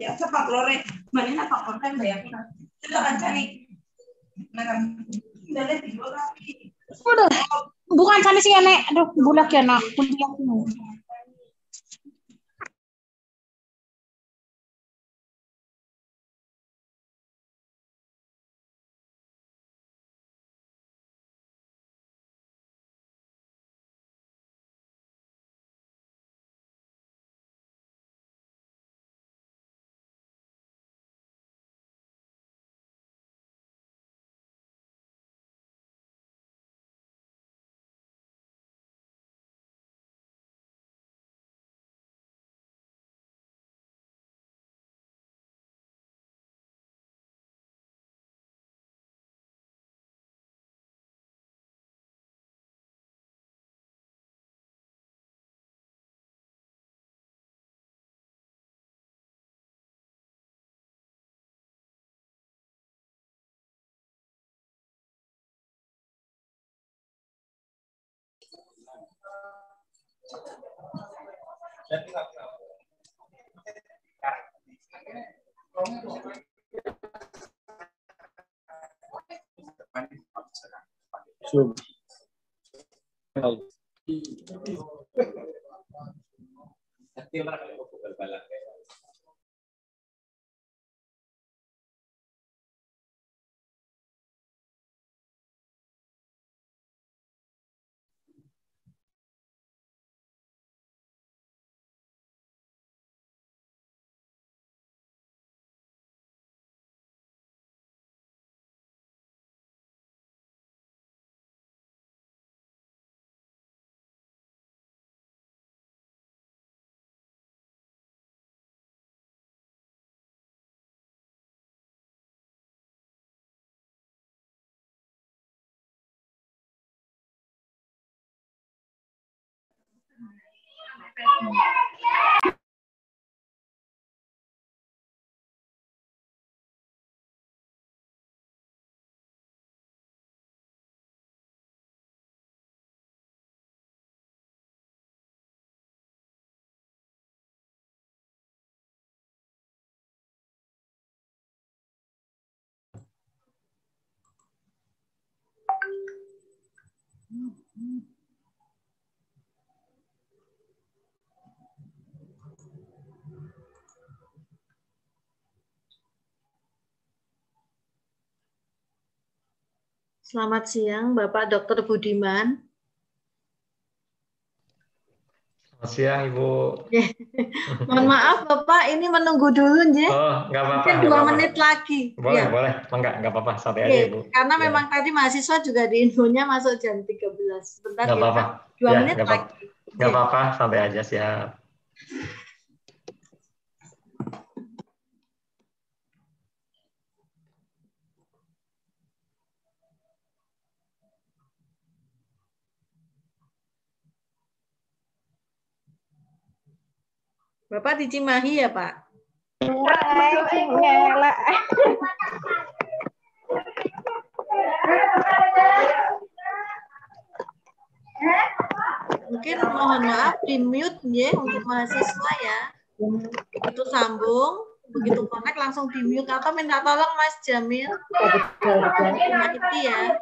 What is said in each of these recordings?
Ya cepat lore, mana Pak Konten ya? Kita akan cari. Udah, bukan sana sih Nek. Aduh, bulak ya nak. Bulak. Selamat siang, Bapak Dr. Budiman. Selamat siang, Ibu. Mohon maaf, Bapak, ini menunggu dulu, ya. Oh, nggak apa-apa. Mungkin 2 menit lagi. Boleh, ya. boleh. Nggak apa-apa. Santai aja, Ibu. Karena ya. memang tadi mahasiswa juga di infonya masuk jam 13. Sebentar, nggak apa-apa. 2 menit lagi. Nggak apa-apa, santai aja, siap. Bapak di Cimahi ya, Pak? Mungkin mohon maaf di mute ya untuk mahasiswa ya. Begitu sambung, begitu connect langsung di mute atau minta tolong Mas Jamil. Itu ya.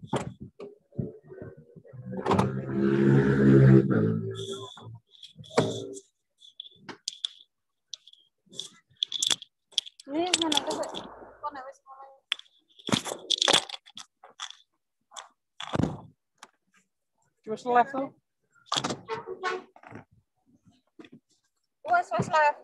Ini mana ke? Kok nek wis mulai. Wis live to. Wes live.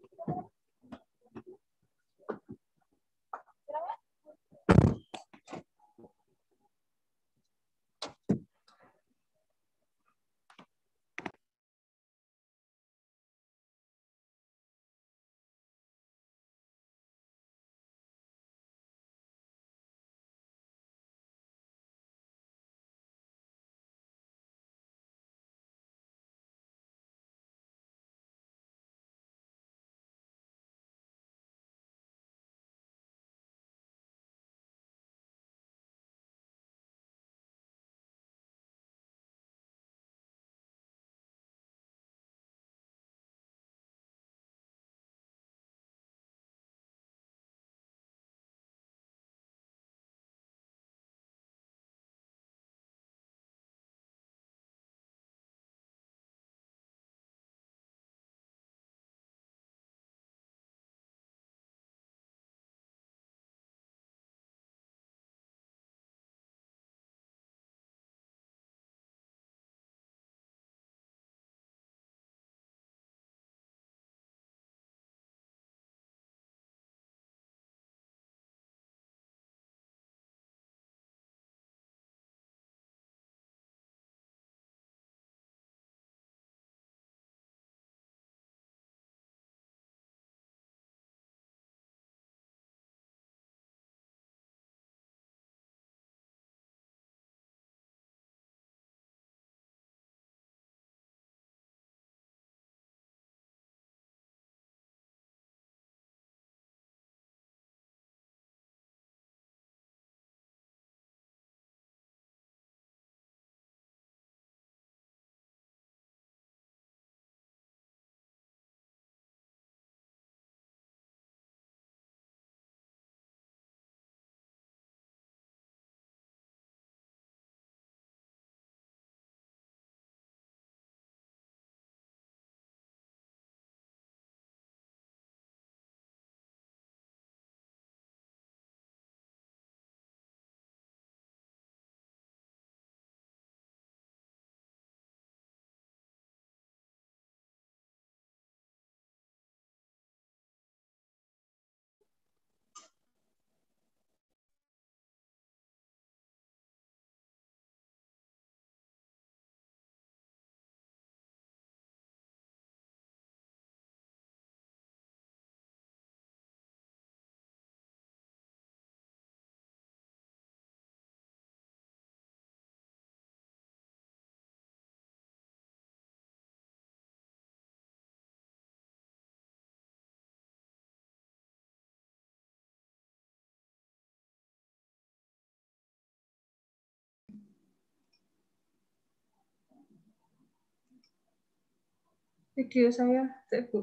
Video saya, Bu.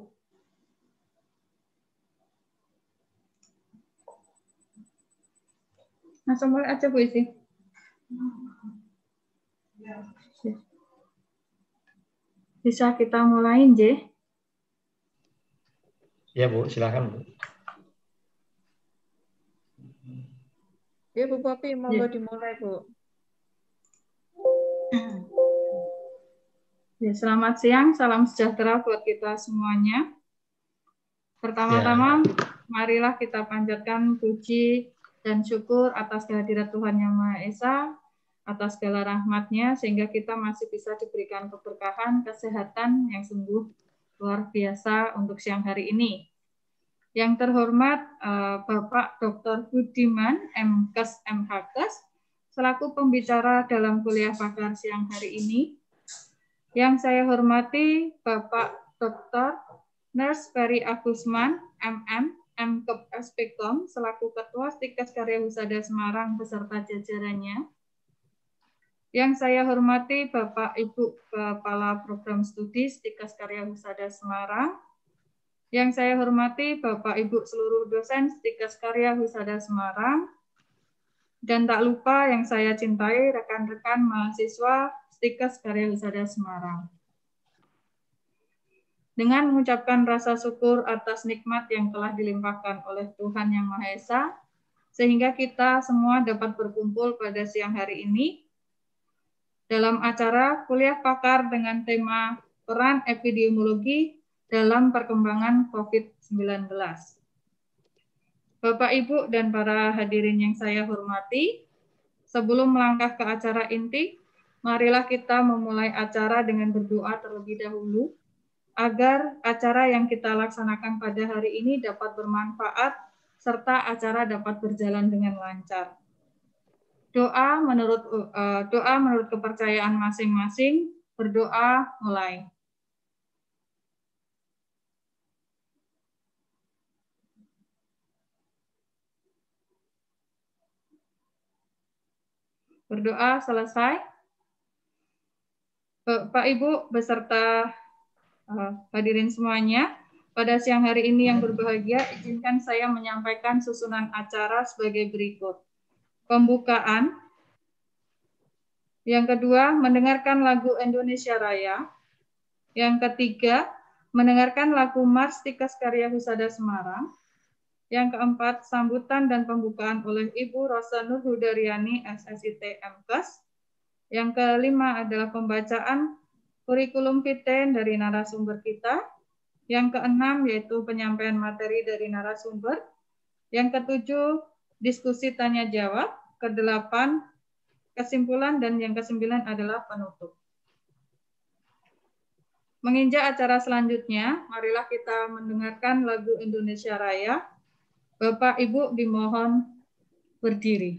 Langsung mulai aja Bu isi. Bisa kita mulai, J? Ya Bu, silakan Bu. Ya Bu Popi, monggo dimulai Bu. Ya, selamat siang, salam sejahtera buat kita semuanya. Pertama-tama, marilah kita panjatkan puji dan syukur atas kehadirat Tuhan Yang Maha Esa, atas segala rahmat-Nya, sehingga kita masih bisa diberikan keberkahan, kesehatan yang sungguh luar biasa untuk siang hari ini. Yang terhormat Bapak Dr. Budiman, MKes MHkes, selaku pembicara dalam kuliah pakar siang hari ini. Yang saya hormati Bapak Dr. Nurse Ferry Agusman, MM, MKep Spekkom, selaku Ketua Stikes Karya Husada Semarang beserta jajarannya. Yang saya hormati Bapak Ibu Kepala Program Studi Stikes Karya Husada Semarang. Yang saya hormati Bapak Ibu seluruh dosen Stikes Karya Husada Semarang. Dan tak lupa yang saya cintai rekan-rekan mahasiswa Stikes Karya Husada Semarang. Dengan mengucapkan rasa syukur atas nikmat yang telah dilimpahkan oleh Tuhan Yang Maha Esa, sehingga kita semua dapat berkumpul pada siang hari ini dalam acara kuliah pakar dengan tema peran epidemiologi dalam perkembangan COVID-19. Bapak, Ibu, dan para hadirin yang saya hormati, sebelum melangkah ke acara inti, marilah kita memulai acara dengan berdoa terlebih dahulu, agar acara yang kita laksanakan pada hari ini dapat bermanfaat, serta acara dapat berjalan dengan lancar. Doa menurut kepercayaan masing-masing, berdoa mulai. Berdoa selesai. Pak, Ibu, beserta hadirin semuanya, pada siang hari ini yang berbahagia, izinkan saya menyampaikan susunan acara sebagai berikut. Pembukaan. Yang kedua, mendengarkan lagu Indonesia Raya. Yang ketiga, mendengarkan lagu Mars Stikes Karya Husada Semarang. Yang keempat, sambutan dan pembukaan oleh Ibu Rosa Nur Hudariani, SSIT MKes. Yang kelima adalah pembacaan kurikulum vitae dari narasumber kita. Yang keenam yaitu penyampaian materi dari narasumber. Yang ketujuh, diskusi tanya jawab. Kedelapan, kesimpulan, dan yang kesembilan adalah penutup. Menginjak acara selanjutnya, marilah kita mendengarkan lagu Indonesia Raya. Bapak, Ibu dimohon berdiri.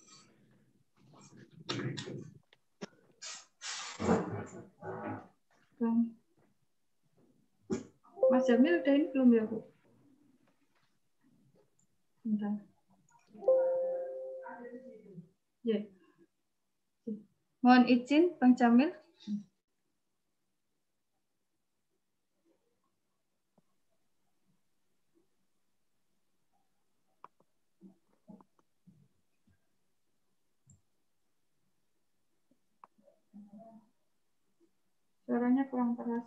Mas Jamil udah ini belum ya, Bu? Bentar. Ya. Mohon izin, Bang Jamil. Suaranya kurang keras.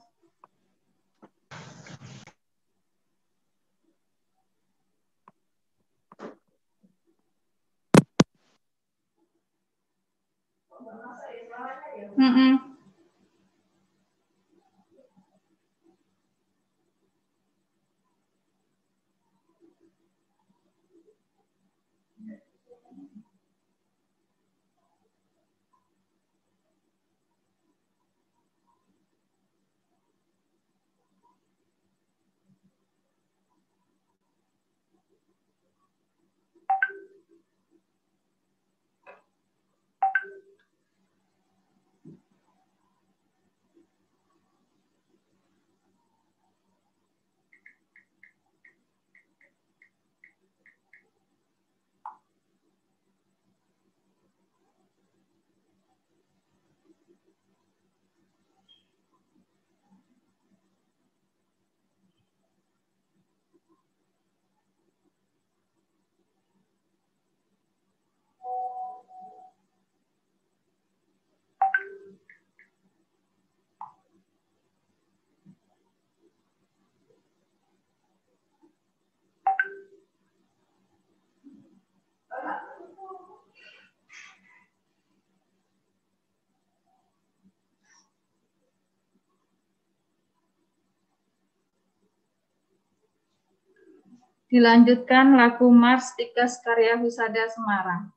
Dilanjutkan lagu Mars Stikes Karya Husada Semarang.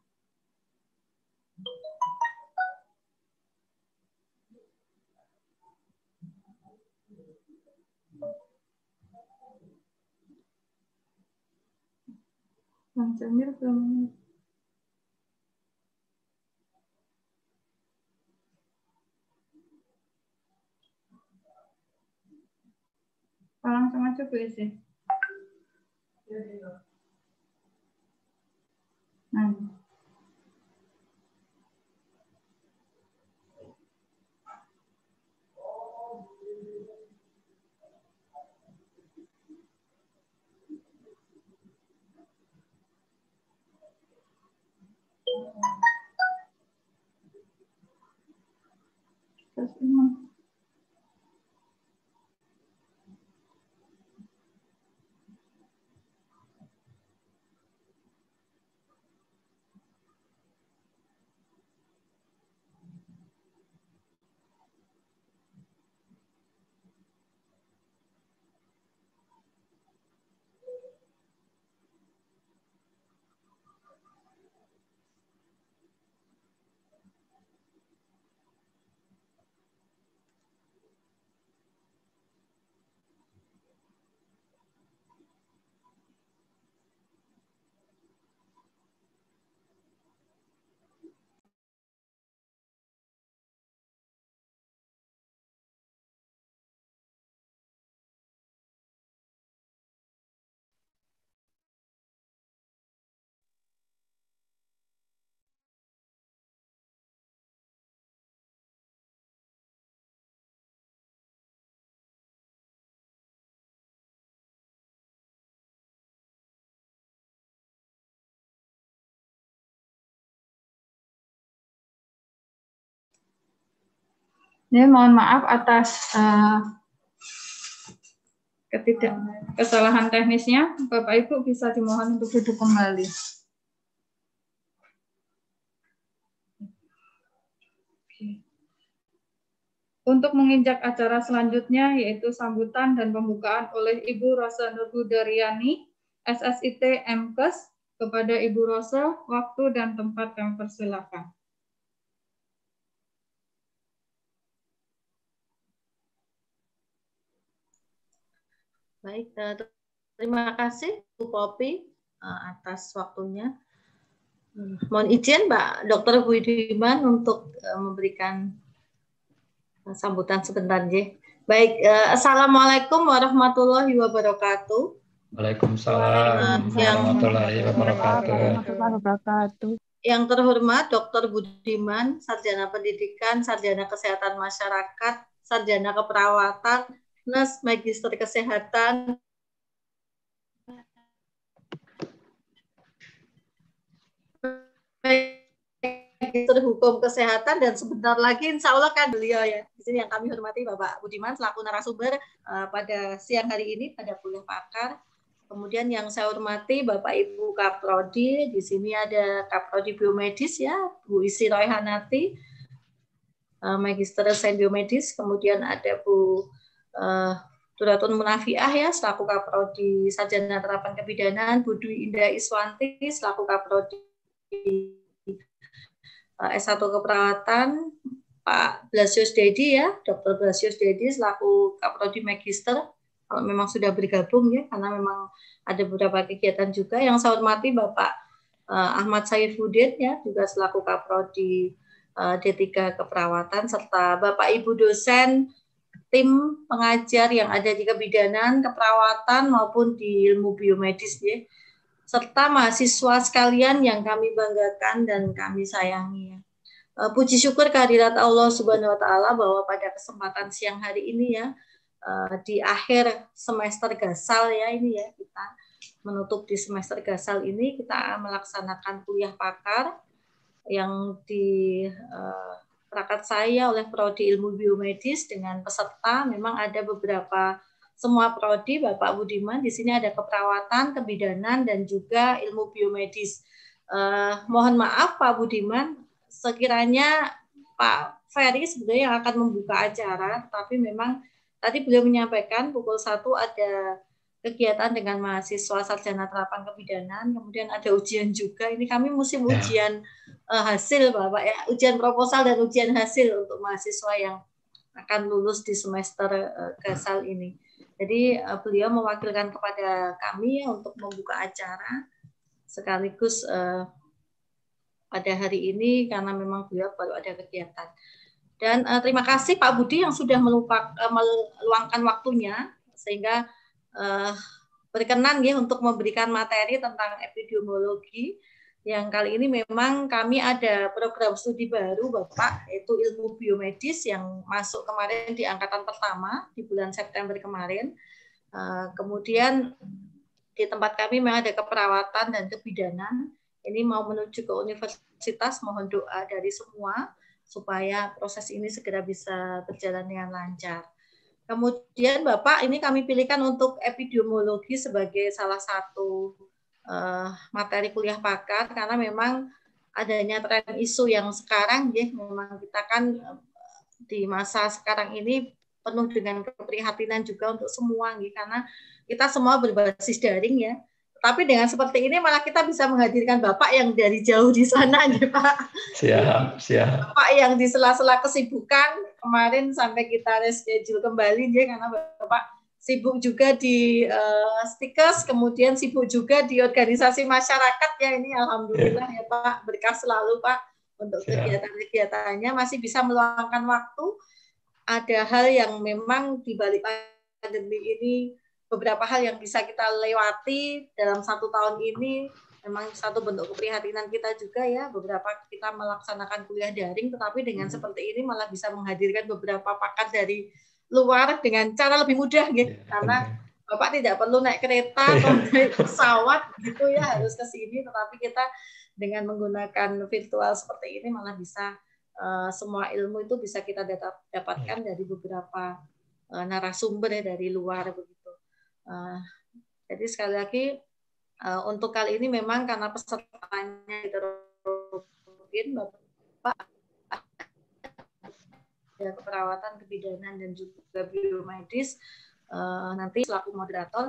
Bang Jamil belum. Langsung aja Bu Isi. Ini mohon maaf atas kesalahan teknisnya. Bapak Ibu bisa dimohon untuk duduk kembali. Untuk menginjak acara selanjutnya yaitu sambutan dan pembukaan oleh Ibu Rosa Nurhudariani, SSIT MKes. Kepada Ibu Rosa, waktu dan tempat kami persilakan. Baik, terima kasih Bu Popi atas waktunya. Mohon izin Mbak Dr. Budiman untuk memberikan sambutan sebentar. Baik, Assalamualaikum warahmatullahi wabarakatuh. Waalaikumsalam warahmatullahi wabarakatuh. Yang terhormat Dr. Budiman, Sarjana Pendidikan, Sarjana Kesehatan Masyarakat, Sarjana Keperawatan, Nurse Magister Kesehatan, Magister Hukum Kesehatan, dan sebentar lagi insya Allah kan beliau ya. Di sini yang kami hormati Bapak Budiman selaku narasumber pada siang hari ini pada kuliah pakar. Kemudian yang saya hormati Bapak Ibu Kaprodi, di sini ada Kaprodi Biomedis ya, Bu Isi Royhanati, Magister Sains Biomedis, kemudian ada Bu Turatun Munafiah ya, selaku Kaprodi Sarjana Terapan Kebidanan, Bu Dwi Indah Iswanti, selaku Kaprodi S1 Keperawatan, Pak Blasius Dedi ya, Dr. Blasius Dedi, selaku Kaprodi Magister, kalau memang sudah bergabung ya, karena memang ada beberapa kegiatan juga. Yang saya hormati Bapak Ahmad Saifuddin ya, juga selaku Kaprodi D3 Keperawatan, serta Bapak Ibu dosen, tim pengajar yang ada di kebidanan, keperawatan maupun di ilmu biomedis ya, serta mahasiswa sekalian yang kami banggakan dan kami sayangi ya. Puji syukur kehadirat Allah Subhanahu wa taala bahwa pada kesempatan siang hari ini ya, di akhir semester gasal ya ini ya, kita menutup di semester gasal ini, kita melaksanakan kuliah pakar yang di perangkat saya oleh Prodi Ilmu Biomedis dengan peserta. Memang ada beberapa, semua prodi Bapak Budiman, di sini ada keperawatan, kebidanan, dan juga ilmu biomedis. Mohon maaf Pak Budiman, sekiranya Pak Ferry sebenarnya yang akan membuka acara, tapi memang tadi beliau menyampaikan pukul 1 ada kegiatan dengan mahasiswa sarjana terapan kebidanan, kemudian ada ujian juga. Ini kami musim ujian hasil Bapak ya, ujian proposal dan ujian hasil untuk mahasiswa yang akan lulus di semester gasal ini. Jadi beliau mewakilkan kepada kami ya, untuk membuka acara sekaligus pada hari ini karena memang beliau baru ada kegiatan. Dan terima kasih Pak Budi yang sudah meluangkan waktunya sehingga berkenan ya untuk memberikan materi tentang epidemiologi. Yang kali ini memang kami ada program studi baru Bapak, yaitu ilmu biomedis yang masuk kemarin di angkatan pertama di bulan September kemarin. Kemudian di tempat kami memang ada keperawatan dan kebidanan. Ini mau menuju ke universitas, mohon doa dari semua supaya proses ini segera bisa berjalan dengan lancar. Kemudian Bapak, ini kami pilihkan untuk epidemiologi sebagai salah satu materi kuliah pakar karena memang adanya tren isu yang sekarang ya, memang kita kan di masa sekarang ini penuh dengan keprihatinan juga untuk semua ya, karena kita semua berbasis daring ya. Tapi dengan seperti ini malah kita bisa menghadirkan Bapak yang dari jauh di sana ya Pak. Siap. Bapak yang di sela-sela kesibukan kemarin sampai kita reschedule kembali ya, karena Bapak sibuk juga di Stikers, kemudian sibuk juga di organisasi masyarakat ya, ini alhamdulillah ya Pak, berkah selalu Pak untuk kegiatan-kegiatannya, masih bisa meluangkan waktu. Ada hal yang memang di balik pandemi ini, beberapa hal yang bisa kita lewati dalam 1 tahun ini, memang satu bentuk keprihatinan kita juga ya, beberapa kita melaksanakan kuliah daring, tetapi dengan seperti ini malah bisa menghadirkan beberapa pakar dari luar dengan cara lebih mudah gitu, karena Bapak tidak perlu naik kereta atau naik pesawat gitu ya, harus ke sini, tetapi kita dengan menggunakan virtual seperti ini malah bisa semua ilmu itu bisa kita dapatkan dari beberapa narasumber ya, dari luar begitu. Jadi sekali lagi untuk kali ini memang karena pesertanya heterogen, Bapak ada keperawatan, kebidanan dan juga biomedis, nanti selaku moderator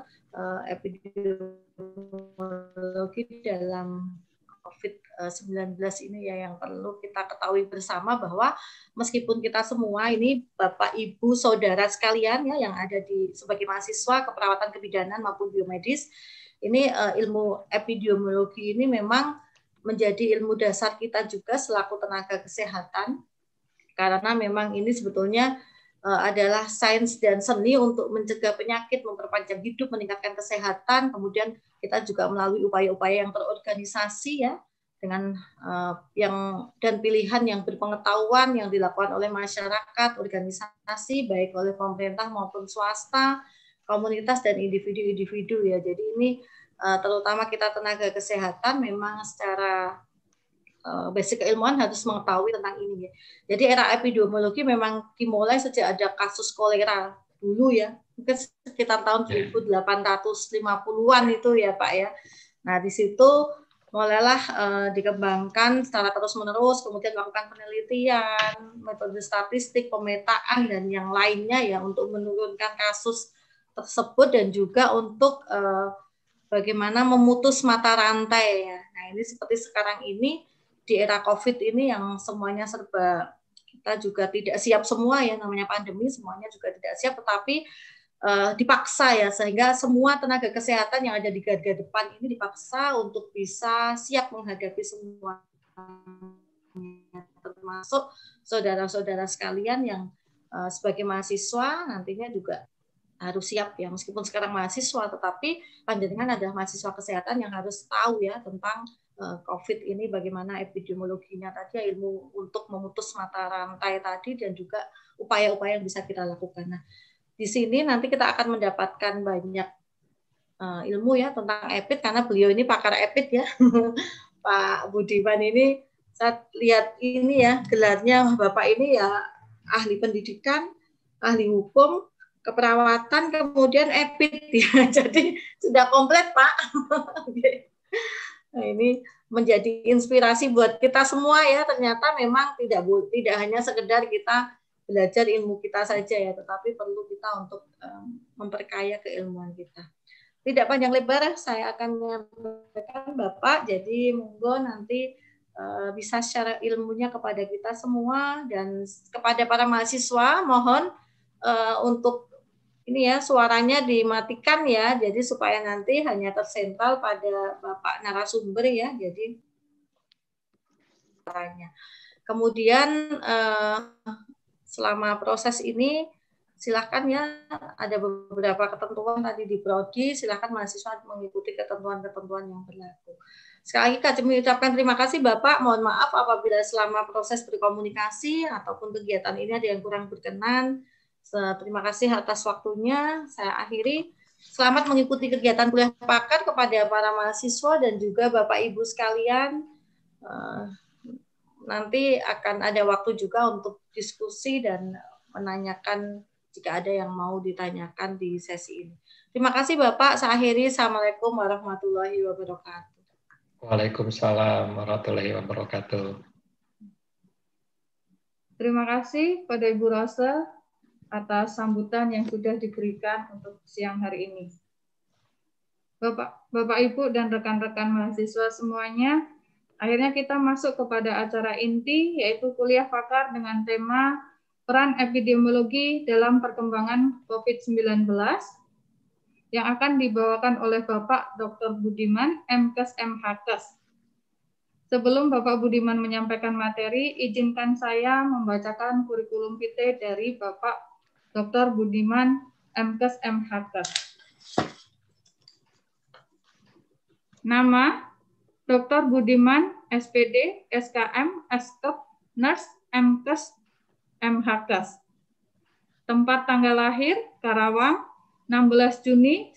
epidemiologi dalam COVID-19 ini ya, yang perlu kita ketahui bersama bahwa meskipun kita semua ini Bapak Ibu Saudara sekalian ya yang ada di sebagai mahasiswa keperawatan, kebidanan maupun biomedis, ini ilmu epidemiologi ini memang menjadi ilmu dasar kita juga selaku tenaga kesehatan, karena memang ini sebetulnya adalah sains dan seni untuk mencegah penyakit, memperpanjang hidup, meningkatkan kesehatan. Kemudian kita juga melalui upaya-upaya yang terorganisasi ya, dengan dan pilihan yang berpengetahuan yang dilakukan oleh masyarakat, organisasi baik oleh pemerintah maupun swasta, komunitas dan individu-individu ya. Jadi ini terutama kita tenaga kesehatan memang secara basic keilmuan harus mengetahui tentang ini ya. Jadi era epidemiologi memang dimulai sejak ada kasus kolera dulu ya, mungkin sekitar tahun 1850-an itu ya Pak ya. Nah di situ mulailah dikembangkan secara terus-menerus, kemudian melakukan penelitian, metode statistik, pemetaan dan yang lainnya ya untuk menurunkan kasus tersebut dan juga untuk bagaimana memutus mata rantai ya. Nah ini seperti sekarang ini di era COVID ini yang semuanya serba, kita juga tidak siap semua ya, namanya pandemi semuanya juga tidak siap, tetapi dipaksa ya, sehingga semua tenaga kesehatan yang ada di garda depan ini dipaksa untuk bisa siap menghadapi semua, termasuk saudara-saudara sekalian yang sebagai mahasiswa nantinya juga harus siap ya, meskipun sekarang mahasiswa tetapi panjenengan adalah mahasiswa kesehatan yang harus tahu ya tentang COVID ini, bagaimana epidemiologinya tadi, ilmu untuk memutus mata rantai tadi, dan juga upaya-upaya yang bisa kita lakukan. Nah, di sini nanti kita akan mendapatkan banyak ilmu ya tentang EPID, karena beliau ini pakar EPID ya. Pak Budiman ini, saya lihat ini ya, gelarnya Bapak ini ya ahli pendidikan, ahli hukum, keperawatan, kemudian EPID ya. Jadi sudah komplit Pak. Nah, ini menjadi inspirasi buat kita semua ya. Ternyata memang tidak hanya sekedar kita belajar ilmu kita saja ya, tetapi perlu kita untuk memperkaya keilmuan kita. Tidak panjang lebar, saya akan menyampaikan Bapak. Jadi monggo nanti bisa share ilmunya kepada kita semua, dan kepada para mahasiswa mohon untuk ini ya, suaranya dimatikan ya, jadi supaya nanti hanya tersentral pada Bapak narasumber ya, jadi suaranya. Kemudian selama proses ini silakan ya, ada beberapa ketentuan tadi di prodi, silakan mahasiswa mengikuti ketentuan-ketentuan yang berlaku. Sekali lagi kami ucapkan terima kasih Bapak, mohon maaf apabila selama proses berkomunikasi ataupun kegiatan ini ada yang kurang berkenan. Terima kasih atas waktunya. Saya akhiri. Selamat mengikuti kegiatan kuliah pakar kepada para mahasiswa dan juga Bapak Ibu sekalian. nanti akan ada waktu juga untuk diskusi dan menanyakan jika ada yang mau ditanyakan di sesi ini. Terima kasih Bapak. Saya akhiri. Assalamualaikum warahmatullahi wabarakatuh. Waalaikumsalam warahmatullahi wabarakatuh. Terima kasih pada Ibu Rosa atas sambutan yang sudah diberikan untuk siang hari ini. Bapak Ibu dan rekan-rekan mahasiswa semuanya, akhirnya kita masuk kepada acara inti, yaitu kuliah pakar dengan tema peran epidemiologi dalam perkembangan COVID-19 yang akan dibawakan oleh Bapak Dr. Budiman, MKes MHkes. Sebelum Bapak Budiman menyampaikan materi, izinkan saya membacakan kurikulum vitae dari Bapak Dr. Budiman, MKes MHkes. Nama, Dr. Budiman, SPD, SKM, SKep, Nurse, MKes, MHkes. Tempat tanggal lahir, Karawang, 16 Juni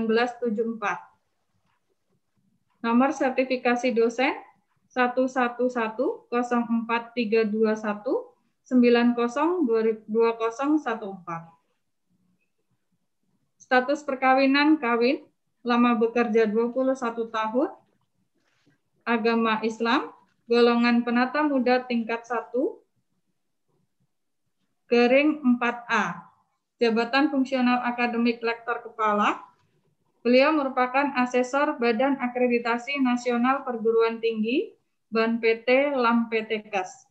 1974. Nomor sertifikasi dosen, 111-04321-90-2014. Status perkawinan, kawin, lama bekerja 21 tahun, agama Islam, golongan penata muda tingkat 1, Garing 4A, jabatan fungsional akademik lektor kepala. Beliau merupakan asesor Badan Akreditasi Nasional Perguruan Tinggi, BAN PT LAM PTKes.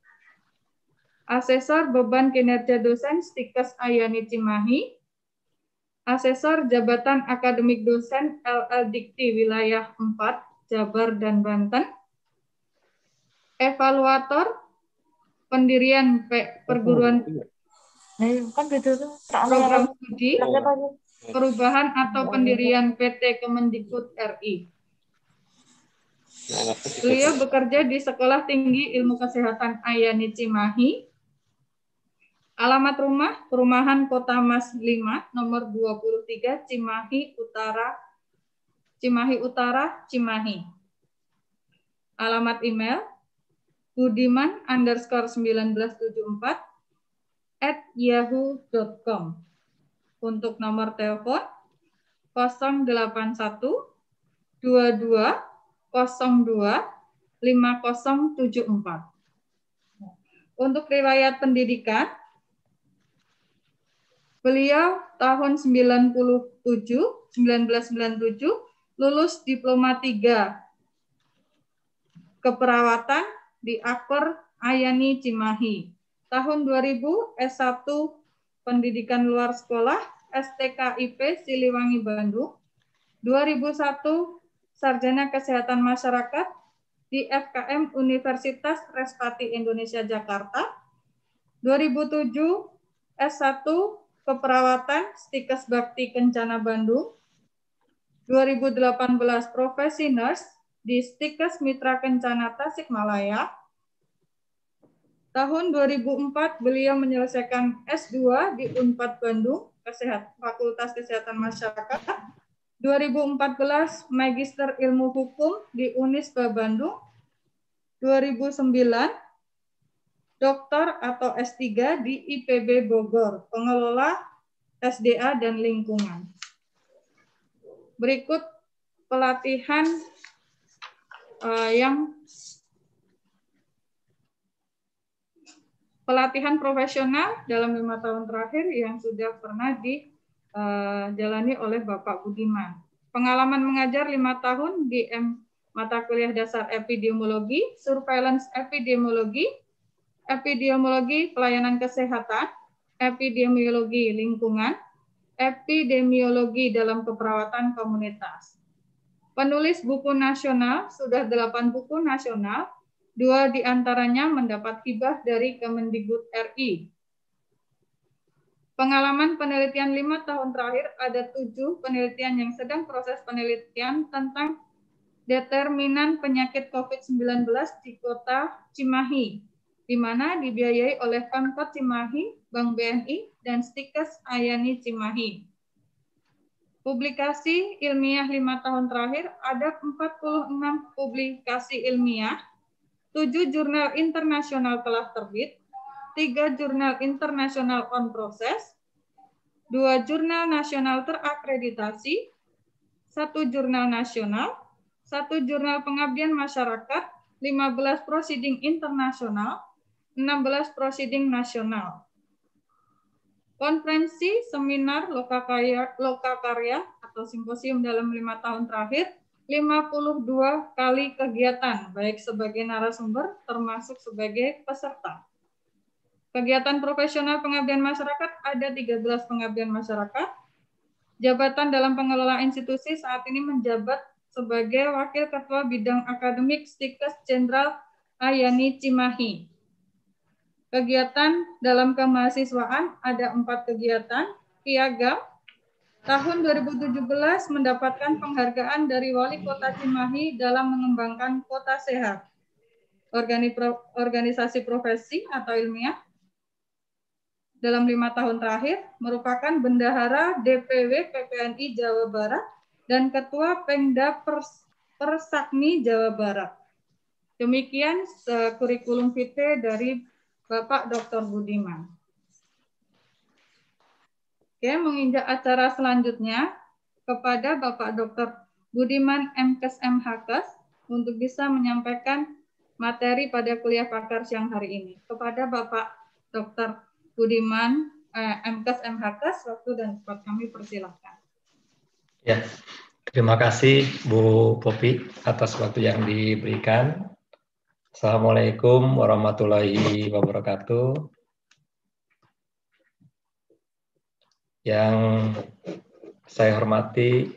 Asesor beban kinerja dosen Stikes Ayani Cimahi, Asesor Jabatan Akademik Dosen LL Dikti Wilayah 4, Jabar dan Banten. Evaluator pendirian perguruan program studi, perubahan atau pendirian PT Kemendikbud RI. Beliau bekerja di Sekolah Tinggi Ilmu Kesehatan Ayani Cimahi. Alamat rumah, Perumahan Kota Mas 5, nomor 23, Cimahi Utara, Cimahi. Alamat email, budiman_1974@yahoo.com. Untuk nomor telepon, 081 22 02 5074. Untuk riwayat pendidikan, beliau tahun 1997 lulus diploma 3 keperawatan di Akper Ayani Cimahi. Tahun 2000 S1 pendidikan luar sekolah STKIP Siliwangi Bandung. 2001 sarjana kesehatan masyarakat di FKM Universitas Respati Indonesia Jakarta. 2007 S1 keperawatan Stikes Bakti Kencana Bandung. 2018 profesi nurse di Stikes Mitra Kencana Tasikmalaya. Tahun 2004 beliau menyelesaikan S2 di Unpad Bandung, Fakultas Kesehatan Masyarakat. 2014 Magister Ilmu Hukum di Unisba Bandung. 2009 Doktor atau S3 di IPB Bogor, pengelola SDA dan lingkungan. Berikut pelatihan pelatihan profesional dalam 5 tahun terakhir yang sudah pernah dijalani oleh Bapak Budiman. Pengalaman mengajar 5 tahun di mata kuliah dasar epidemiologi, surveillance epidemiologi, epidemiologi pelayanan kesehatan, epidemiologi lingkungan, epidemiologi dalam keperawatan komunitas. Penulis buku nasional, sudah 8 buku nasional, 2 diantaranya mendapat hibah dari Kemendikbud RI. Pengalaman penelitian 5 tahun terakhir, ada 7 penelitian yang sedang proses penelitian tentang determinan penyakit COVID-19 di kota Cimahi, di mana dibiayai oleh Pemkot Cimahi, Bank BNI, dan Stikes Ayani Cimahi. Publikasi ilmiah 5 tahun terakhir, ada 46 publikasi ilmiah, 7 jurnal internasional telah terbit, 3 jurnal internasional on proses, 2 jurnal nasional terakreditasi, 1 jurnal nasional, 1 jurnal pengabdian masyarakat, 15 proceeding internasional, 16 proceeding nasional. Konferensi, seminar, lokakarya atau simposium dalam 5 tahun terakhir, 52 kali kegiatan, baik sebagai narasumber termasuk sebagai peserta. Kegiatan profesional pengabdian masyarakat ada 13 pengabdian masyarakat. Jabatan dalam pengelola institusi saat ini menjabat sebagai Wakil Ketua Bidang Akademik Stikes Jenderal Ayani Cimahi. Kegiatan dalam kemahasiswaan ada 4 kegiatan. Piagam tahun 2017 mendapatkan penghargaan dari Wali Kota Cimahi dalam mengembangkan kota sehat. Organisasi profesi atau ilmiah dalam 5 tahun terakhir merupakan bendahara DPW PPNI Jawa Barat dan Ketua Pengda Persakni Jawa Barat. Demikian kurikulum vitae dari Bapak Dr. Budiman. Oke, menginjak acara selanjutnya kepada Bapak Dr. Budiman MKes MHkes untuk bisa menyampaikan materi pada kuliah pakar siang hari ini. Kepada Bapak Dr. Budiman MKes MHkes, waktu dan tempat kami persilahkan. Ya, terima kasih Bu Popi atas waktu yang diberikan. Assalamualaikum warahmatullahi wabarakatuh. Yang saya hormati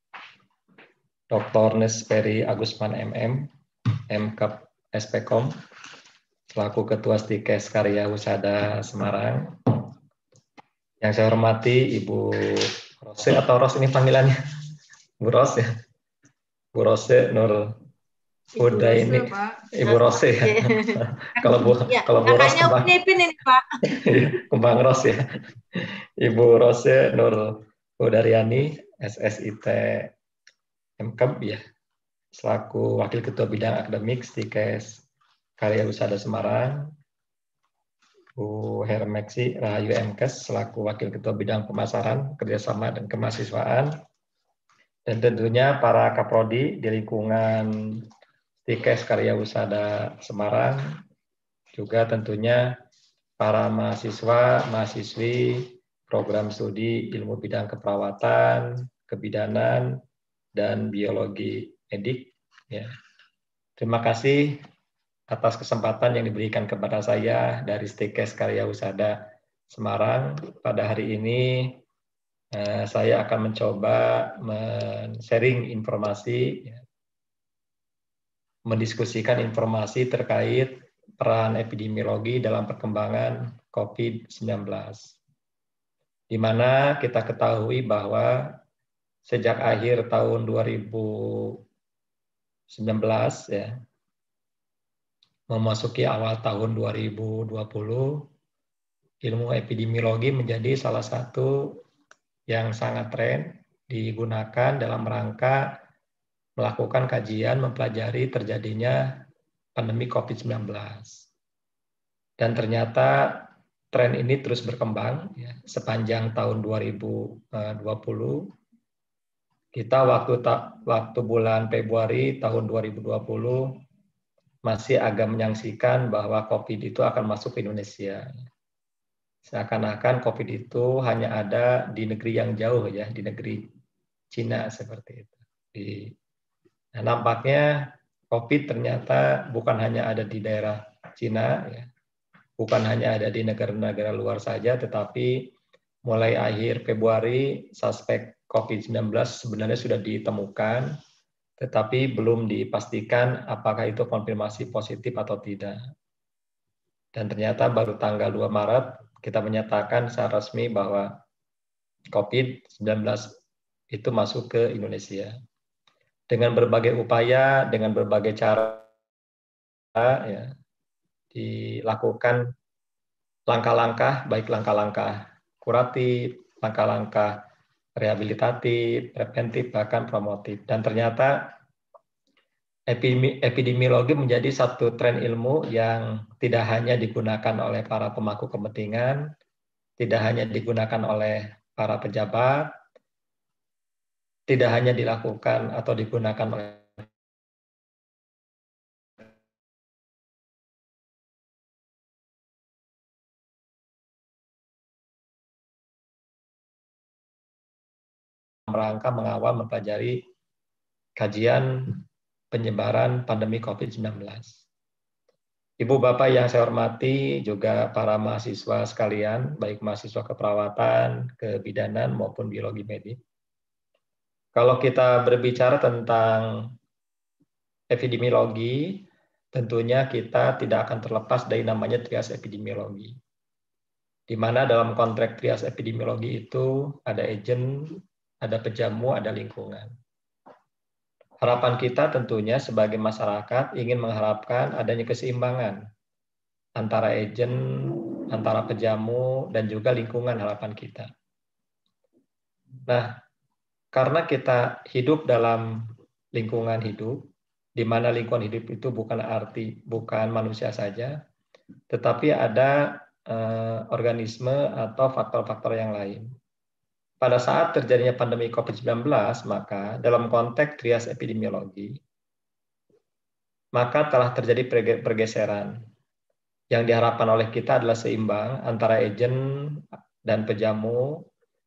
Dr. Nesperi Agusman MM, MKep SPKOM, selaku Ketua Stikes Karya Husada Semarang. Yang saya hormati Ibu Rose atau Ros ini panggilannya? Bu Ros ya? Bu Rose Nur Huda ini, Ibu Rose ya. Kalau Bu Ros ini Pak. Kembang Ros ya. Ibu Rose Nur Hudaryani, SSIT MKep ya, selaku Wakil Ketua Bidang Akademik Stikes Karya Husada Semarang. Bu Hermeksi Rahayu MKes selaku Wakil Ketua Bidang Pemasaran, Kerjasama dan Kemahasiswaan. Dan tentunya para kaprodi di lingkungan Stikes Karya Husada Semarang, juga tentunya para mahasiswa, mahasiswi program studi ilmu bidang keperawatan, kebidanan, dan biologi medik. Ya. Terima kasih atas kesempatan yang diberikan kepada saya dari Stikes Karya Husada Semarang. Pada hari ini saya akan mencoba men-sharing informasi, mendiskusikan informasi terkait peran epidemiologi dalam perkembangan COVID-19. Di mana kita ketahui bahwa sejak akhir tahun 2019 ya, memasuki awal tahun 2020, ilmu epidemiologi menjadi salah satu yang sangat tren digunakan dalam rangka melakukan kajian mempelajari terjadinya pandemi COVID-19. Dan ternyata tren ini terus berkembang ya, sepanjang tahun 2020. Kita waktu bulan Februari tahun 2020 masih agak menyaksikan bahwa COVID itu akan masuk ke Indonesia. Seakan-akan COVID itu hanya ada di negeri yang jauh ya, di negeri Cina seperti itu. Nah, nampaknya COVID ternyata bukan hanya ada di daerah Cina, ya, bukan hanya ada di negara-negara luar saja, tetapi mulai akhir Februari suspek COVID-19 sebenarnya sudah ditemukan, tetapi belum dipastikan apakah itu konfirmasi positif atau tidak. Dan ternyata baru tanggal 2 Maret kita menyatakan secara resmi bahwa COVID-19 itu masuk ke Indonesia. Dengan berbagai upaya, dengan berbagai cara, ya, dilakukan langkah-langkah, baik langkah-langkah kuratif, langkah-langkah rehabilitatif, preventif, bahkan promotif. Dan ternyata epidemiologi menjadi satu tren ilmu yang tidak hanya digunakan oleh para pemangku kepentingan, tidak hanya digunakan oleh para pejabat, tidak hanya dilakukan atau digunakan oleh rangka mengawal mempelajari kajian penyebaran pandemi COVID-19. Ibu Bapak yang saya hormati, juga para mahasiswa sekalian, baik mahasiswa keperawatan, kebidanan, maupun biologi medik. Kalau kita berbicara tentang epidemiologi, tentunya kita tidak akan terlepas dari namanya trias epidemiologi. Di mana dalam konteks trias epidemiologi itu ada agent, ada pejamu, ada lingkungan. Harapan kita tentunya sebagai masyarakat ingin mengharapkan adanya keseimbangan antara agent, antara pejamu, dan juga lingkungan harapan kita. Nah, karena kita hidup dalam lingkungan hidup, di mana lingkungan hidup itu bukan manusia saja, tetapi ada organisme atau faktor-faktor yang lain. Pada saat terjadinya pandemi COVID-19, maka dalam konteks trias epidemiologi, maka telah terjadi pergeseran. Yang diharapkan oleh kita adalah seimbang antara agent dan pejamu.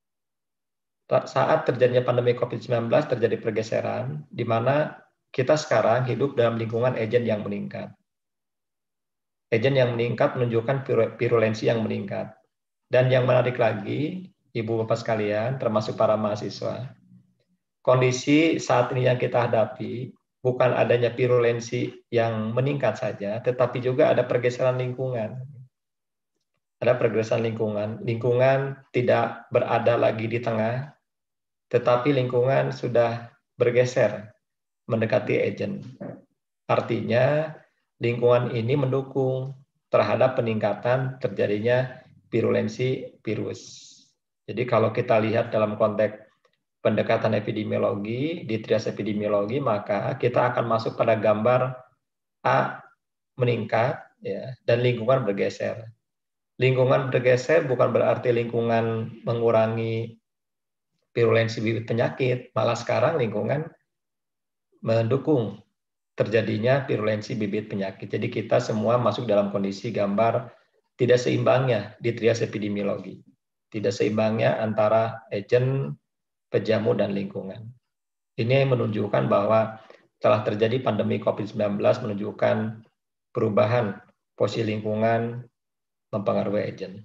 Saat terjadinya pandemi COVID-19 terjadi pergeseran, di mana kita sekarang hidup dalam lingkungan agent yang meningkat. Agent yang meningkat menunjukkan virulensi yang meningkat. Dan yang menarik lagi, Ibu Bapak sekalian, termasuk para mahasiswa, kondisi saat ini yang kita hadapi bukan adanya virulensi yang meningkat saja, tetapi juga ada pergeseran lingkungan. Ada pergeseran lingkungan. Lingkungan tidak berada lagi di tengah, tetapi lingkungan sudah bergeser mendekati agent. Artinya, lingkungan ini mendukung terhadap peningkatan terjadinya virulensi virus. Jadi kalau kita lihat dalam konteks pendekatan epidemiologi, di trias epidemiologi, maka kita akan masuk pada gambar A meningkat, ya, dan lingkungan bergeser. Lingkungan bergeser bukan berarti lingkungan mengurangi virulensi bibit penyakit, malah sekarang lingkungan mendukung terjadinya virulensi bibit penyakit. Jadi kita semua masuk dalam kondisi gambar tidak seimbangnya di trias epidemiologi. Tidak seimbangnya antara agent, pejamu, dan lingkungan. Ini menunjukkan bahwa telah terjadi pandemi COVID-19 menunjukkan perubahan posisi lingkungan mempengaruhi agent.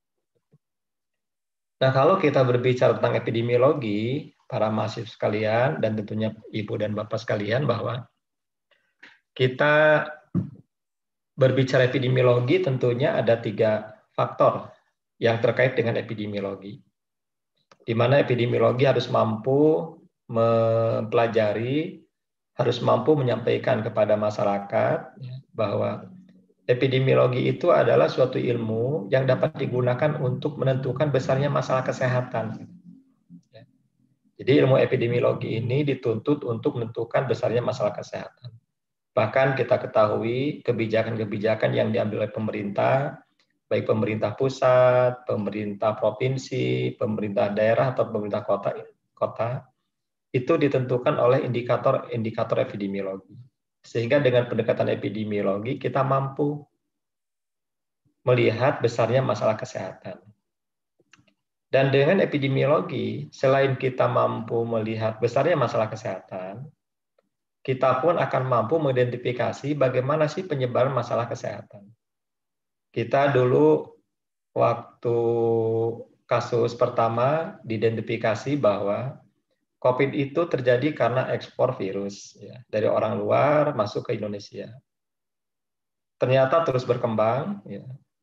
Nah, kalau kita berbicara tentang epidemiologi, para mahasiswa sekalian, dan tentunya Ibu dan Bapak sekalian, bahwa kita berbicara epidemiologi tentunya ada 3 faktor yang terkait dengan epidemiologi. Di mana epidemiologi harus mampu mempelajari, harus mampu menyampaikan kepada masyarakat bahwa epidemiologi itu adalah suatu ilmu yang dapat digunakan untuk menentukan besarnya masalah kesehatan. Jadi ilmu epidemiologi ini dituntut untuk menentukan besarnya masalah kesehatan. Bahkan kita ketahui kebijakan-kebijakan yang diambil oleh pemerintah, baik pemerintah pusat, pemerintah provinsi, pemerintah daerah, atau pemerintah kota, itu ditentukan oleh indikator epidemiologi. Sehingga dengan pendekatan epidemiologi, kita mampu melihat besarnya masalah kesehatan. Dan dengan epidemiologi, selain kita mampu melihat besarnya masalah kesehatan, kita pun akan mampu mengidentifikasi bagaimana sih penyebaran masalah kesehatan. Kita dulu waktu kasus pertama diidentifikasi bahwa COVID itu terjadi karena ekspor virus, ya, dari orang luar masuk ke Indonesia. Ternyata terus berkembang, ya,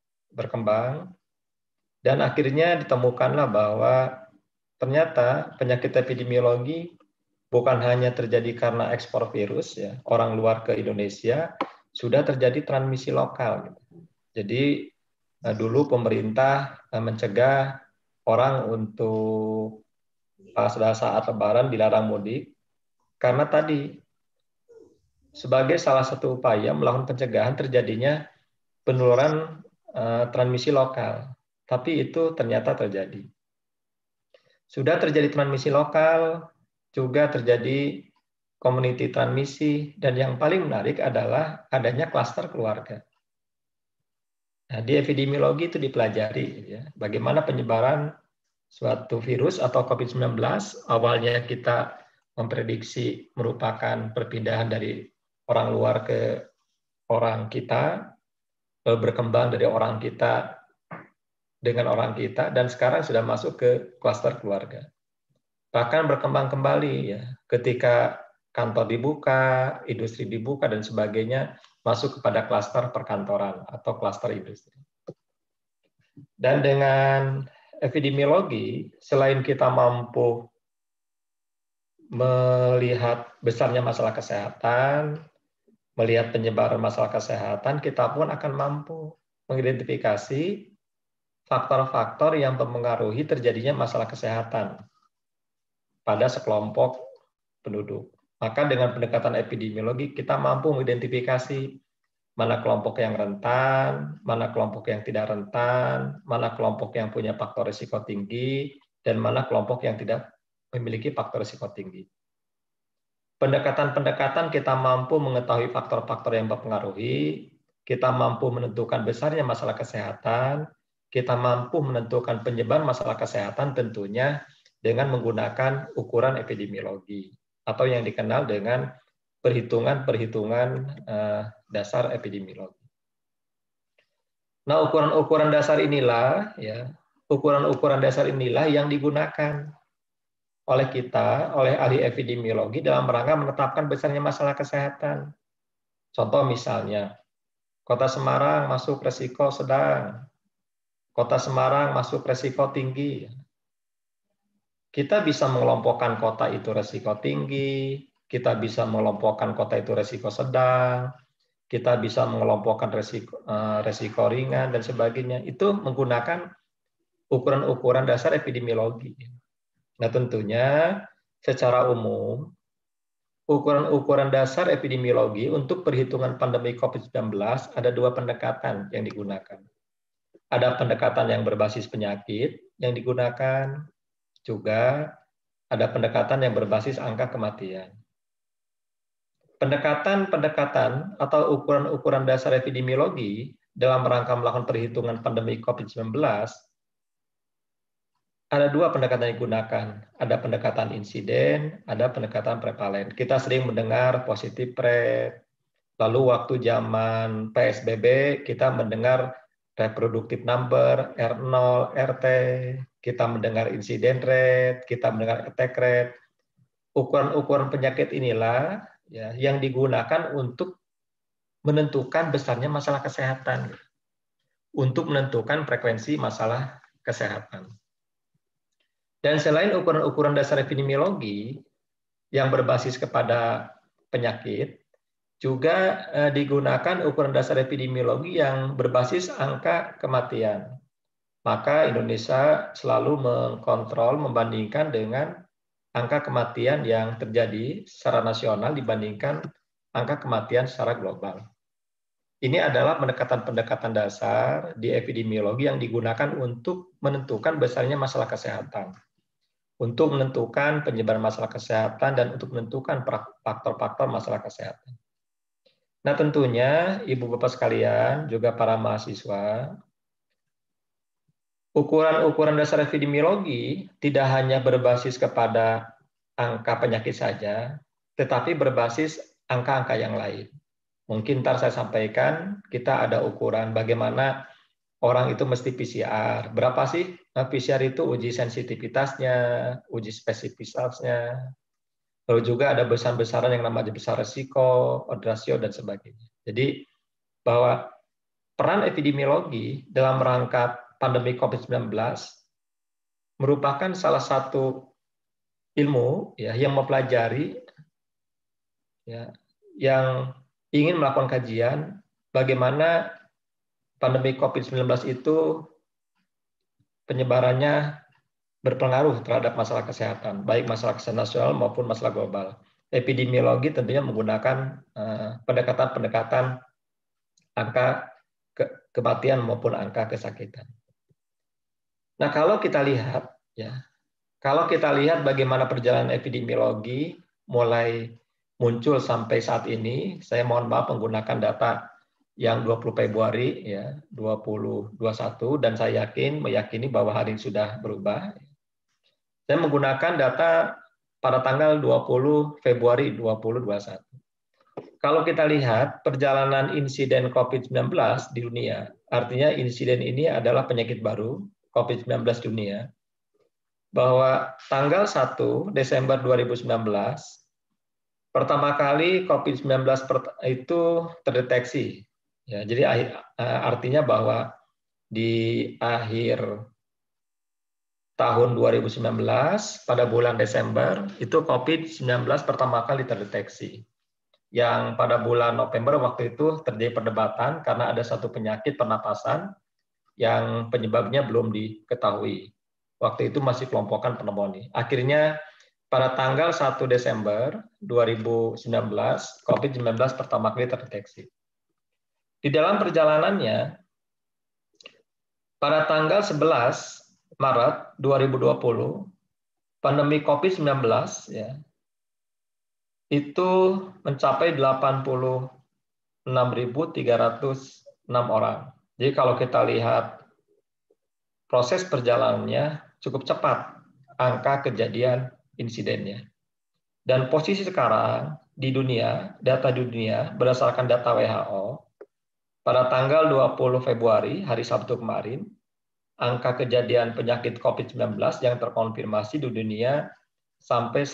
dan akhirnya ditemukanlah bahwa ternyata penyakit epidemiologi bukan hanya terjadi karena ekspor virus, ya, orang luar ke Indonesia, sudah terjadi transmisi lokal. Jadi dulu pemerintah mencegah orang untuk pada saat Lebaran dilarang mudik karena tadi sebagai salah satu upaya melakukan pencegahan terjadinya penularan transmisi lokal. Tapi itu ternyata terjadi. Sudah terjadi transmisi lokal, juga terjadi community transmisi, dan yang paling menarik adalah adanya klaster keluarga. Nah, di epidemiologi itu dipelajari ya, bagaimana penyebaran suatu virus atau COVID-19, awalnya kita memprediksi merupakan perpindahan dari orang luar ke orang kita, lalu berkembang dari orang kita dengan orang kita, dan sekarang sudah masuk ke klaster keluarga. Bahkan berkembang kembali ya, ketika kantor dibuka, industri dibuka, dan sebagainya, masuk kepada klaster perkantoran atau klaster industri. Dan dengan epidemiologi, selain kita mampu melihat besarnya masalah kesehatan, melihat penyebaran masalah kesehatan, kita pun akan mampu mengidentifikasi faktor-faktor yang mempengaruhi terjadinya masalah kesehatan pada sekelompok penduduk. Maka dengan pendekatan epidemiologi, kita mampu mengidentifikasi mana kelompok yang rentan, mana kelompok yang tidak rentan, mana kelompok yang punya faktor risiko tinggi, dan mana kelompok yang tidak memiliki faktor risiko tinggi. Pendekatan-pendekatan kita mampu mengetahui faktor-faktor yang mempengaruhi, kita mampu menentukan besarnya masalah kesehatan, kita mampu menentukan penyebaran masalah kesehatan tentunya dengan menggunakan ukuran epidemiologi atau yang dikenal dengan perhitungan-perhitungan dasar epidemiologi. Nah, ukuran-ukuran dasar inilah ya, ukuran-ukuran dasar inilah yang digunakan oleh kita, oleh ahli epidemiologi dalam rangka menetapkan besarnya masalah kesehatan. Contoh misalnya, Kota Semarang masuk resiko sedang, Kota Semarang masuk resiko tinggi. Kita bisa mengelompokkan kota itu resiko tinggi, kita bisa mengelompokkan kota itu resiko sedang, kita bisa mengelompokkan resiko ringan, dan sebagainya. Itu menggunakan ukuran-ukuran dasar epidemiologi. Nah, tentunya secara umum, ukuran-ukuran dasar epidemiologi untuk perhitungan pandemi COVID-19 ada dua pendekatan yang digunakan. Ada pendekatan yang berbasis penyakit yang digunakan, juga ada pendekatan yang berbasis angka kematian. Pendekatan-pendekatan atau ukuran-ukuran dasar epidemiologi dalam rangka melakukan perhitungan pandemi COVID-19, ada dua pendekatan yang digunakan. Ada pendekatan insiden, ada pendekatan prevalen. Kita sering mendengar positive rate, lalu waktu zaman PSBB kita mendengar reproductive number, R0, RT, kita mendengar incident rate, kita mendengar attack rate. Ukuran-ukuran penyakit inilah ya, yang digunakan untuk menentukan besarnya masalah kesehatan, untuk menentukan frekuensi masalah kesehatan. Dan selain ukuran-ukuran dasar epidemiologi yang berbasis kepada penyakit, juga digunakan ukuran dasar epidemiologi yang berbasis angka kematian. Maka Indonesia selalu mengkontrol, membandingkan dengan angka kematian yang terjadi secara nasional dibandingkan angka kematian secara global. Ini adalah pendekatan-pendekatan dasar di epidemiologi yang digunakan untuk menentukan besarnya masalah kesehatan, untuk menentukan penyebaran masalah kesehatan, dan untuk menentukan faktor-faktor masalah kesehatan. Nah, tentunya Ibu Bapak sekalian, juga para mahasiswa, ukuran-ukuran dasar epidemiologi tidak hanya berbasis kepada angka penyakit saja, tetapi berbasis angka-angka yang lain. Mungkin ntar saya sampaikan, kita ada ukuran bagaimana orang itu mesti PCR. Berapa sih PCR itu uji sensitivitasnya, uji spesifitasnya. Lalu juga ada besar-besaran yang namanya besar resiko, odds ratio, dan sebagainya. Jadi bahwa peran epidemiologi dalam rangka pandemi COVID-19 merupakan salah satu ilmu ya, yang mempelajari ya, yang ingin melakukan kajian bagaimana pandemi COVID-19 itu penyebarannya berpengaruh terhadap masalah kesehatan, baik masalah kesehatan nasional maupun masalah global. epidemiologi tentunya menggunakan pendekatan-pendekatan angka kematian maupun angka kesakitan. Nah, kalau kita lihat bagaimana perjalanan epidemiologi mulai muncul sampai saat ini, saya mohon maaf menggunakan data yang 20 Februari ya 2021 dan saya meyakini bahwa hari ini sudah berubah. Saya menggunakan data pada tanggal 20 Februari 2021. Kalau kita lihat perjalanan insiden COVID-19 di dunia, artinya insiden ini adalah penyakit baru COVID-19 dunia, bahwa tanggal 1 Desember 2019 pertama kali COVID-19 itu terdeteksi. Ya, jadi artinya bahwa di akhir tahun 2019 pada bulan Desember itu COVID-19 pertama kali terdeteksi. Yang pada bulan November waktu itu terjadi perdebatan karena ada satu penyakit pernapasan yang penyebabnya belum diketahui. Waktu itu masih kelompokan pneumonia. Akhirnya pada tanggal 1 Desember 2019, COVID-19 pertama kali terdeteksi. Di dalam perjalanannya, pada tanggal 11 Maret 2020, pandemi COVID-19 ya, itu mencapai 86.306 orang. Jadi kalau kita lihat proses perjalanannya cukup cepat, angka kejadian insidennya. Dan posisi sekarang di dunia, data di dunia berdasarkan data WHO, pada tanggal 20 Februari, hari Sabtu kemarin, angka kejadian penyakit COVID-19 yang terkonfirmasi di dunia sampai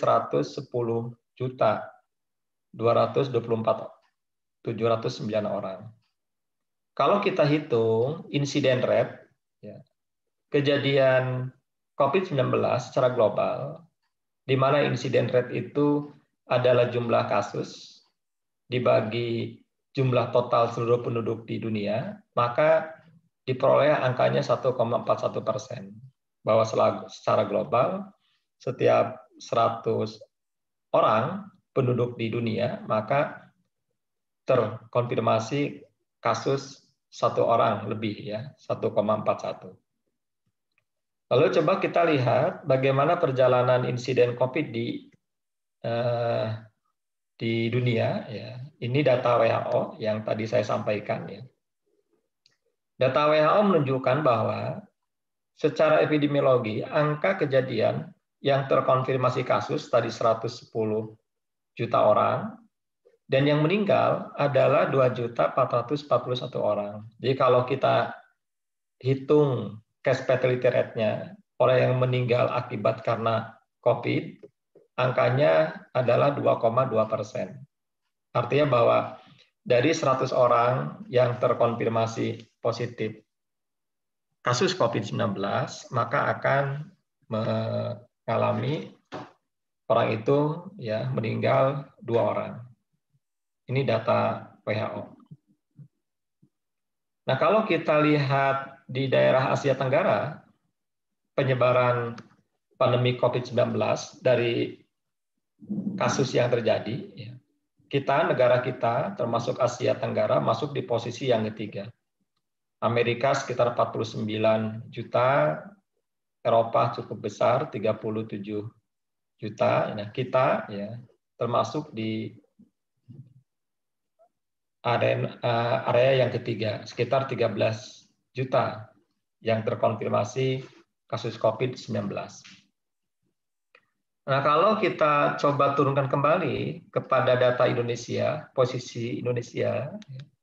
110.224.709 orang. Kalau kita hitung insiden rate, ya, kejadian COVID-19 secara global, di mana insiden rate itu adalah jumlah kasus dibagi jumlah total seluruh penduduk di dunia, maka diperoleh angkanya 1,41%. Bahwa secara global, setiap 100 orang penduduk di dunia, maka terkonfirmasi kasus 1 orang lebih, ya 1,41. Lalu coba kita lihat bagaimana perjalanan insiden COVID di dunia. Ya. Ini data WHO yang tadi saya sampaikan. Ya. Data WHO menunjukkan bahwa secara epidemiologi, angka kejadian yang terkonfirmasi kasus tadi 110 juta orang, dan yang meninggal adalah 2.441 orang. Jadi kalau kita hitung case fatality rate-nya, orang yang meninggal akibat karena COVID, angkanya adalah 2,2%. Artinya bahwa dari 100 orang yang terkonfirmasi positif kasus COVID-19, maka akan mengalami orang itu ya meninggal 2 orang. Ini data WHO. Nah, kalau kita lihat di daerah Asia Tenggara, penyebaran pandemi COVID-19 dari kasus yang terjadi, ya, negara kita, termasuk Asia Tenggara, masuk di posisi yang ketiga. Amerika sekitar 49 juta, Eropa cukup besar, 37 juta. Nah, kita ya termasuk di area yang ketiga, sekitar 13 juta yang terkonfirmasi kasus COVID-19. Nah, kalau kita coba turunkan kembali kepada data Indonesia, posisi Indonesia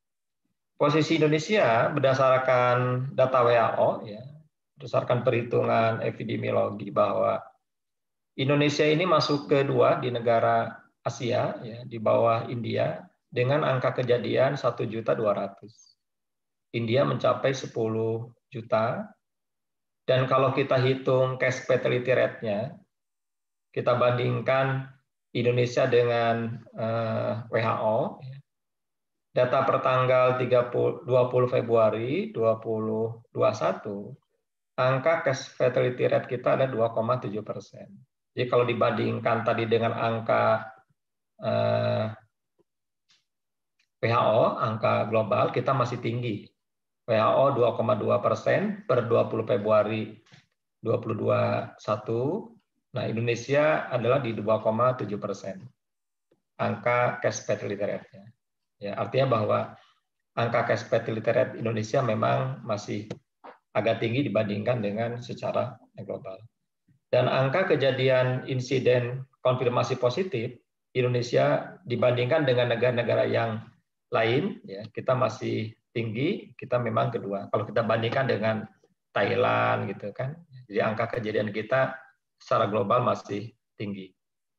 berdasarkan data WHO, ya, berdasarkan perhitungan epidemiologi bahwa Indonesia ini masuk kedua di negara Asia, ya, di bawah India, dengan angka kejadian 1.200.000. India mencapai 10 juta, dan kalau kita hitung case fatality rate-nya, kita bandingkan Indonesia dengan WHO, data pertanggal 20 Februari 2021, angka case fatality rate kita ada 2,7%. Jadi kalau dibandingkan tadi dengan angka WHO, angka global kita masih tinggi. WHO 2,2% per 20 Februari 2021. Nah, Indonesia adalah di 2,7%. Angka cash fatality rate-nya. Ya, artinya bahwa angka cash fatality rate Indonesia memang masih agak tinggi dibandingkan dengan secara global. Dan angka kejadian insiden konfirmasi positif Indonesia dibandingkan dengan negara-negara yang lain, ya, kita masih tinggi, kita memang kedua. Kalau kita bandingkan dengan Thailand, gitu kan, jadi angka kejadian kita secara global masih tinggi.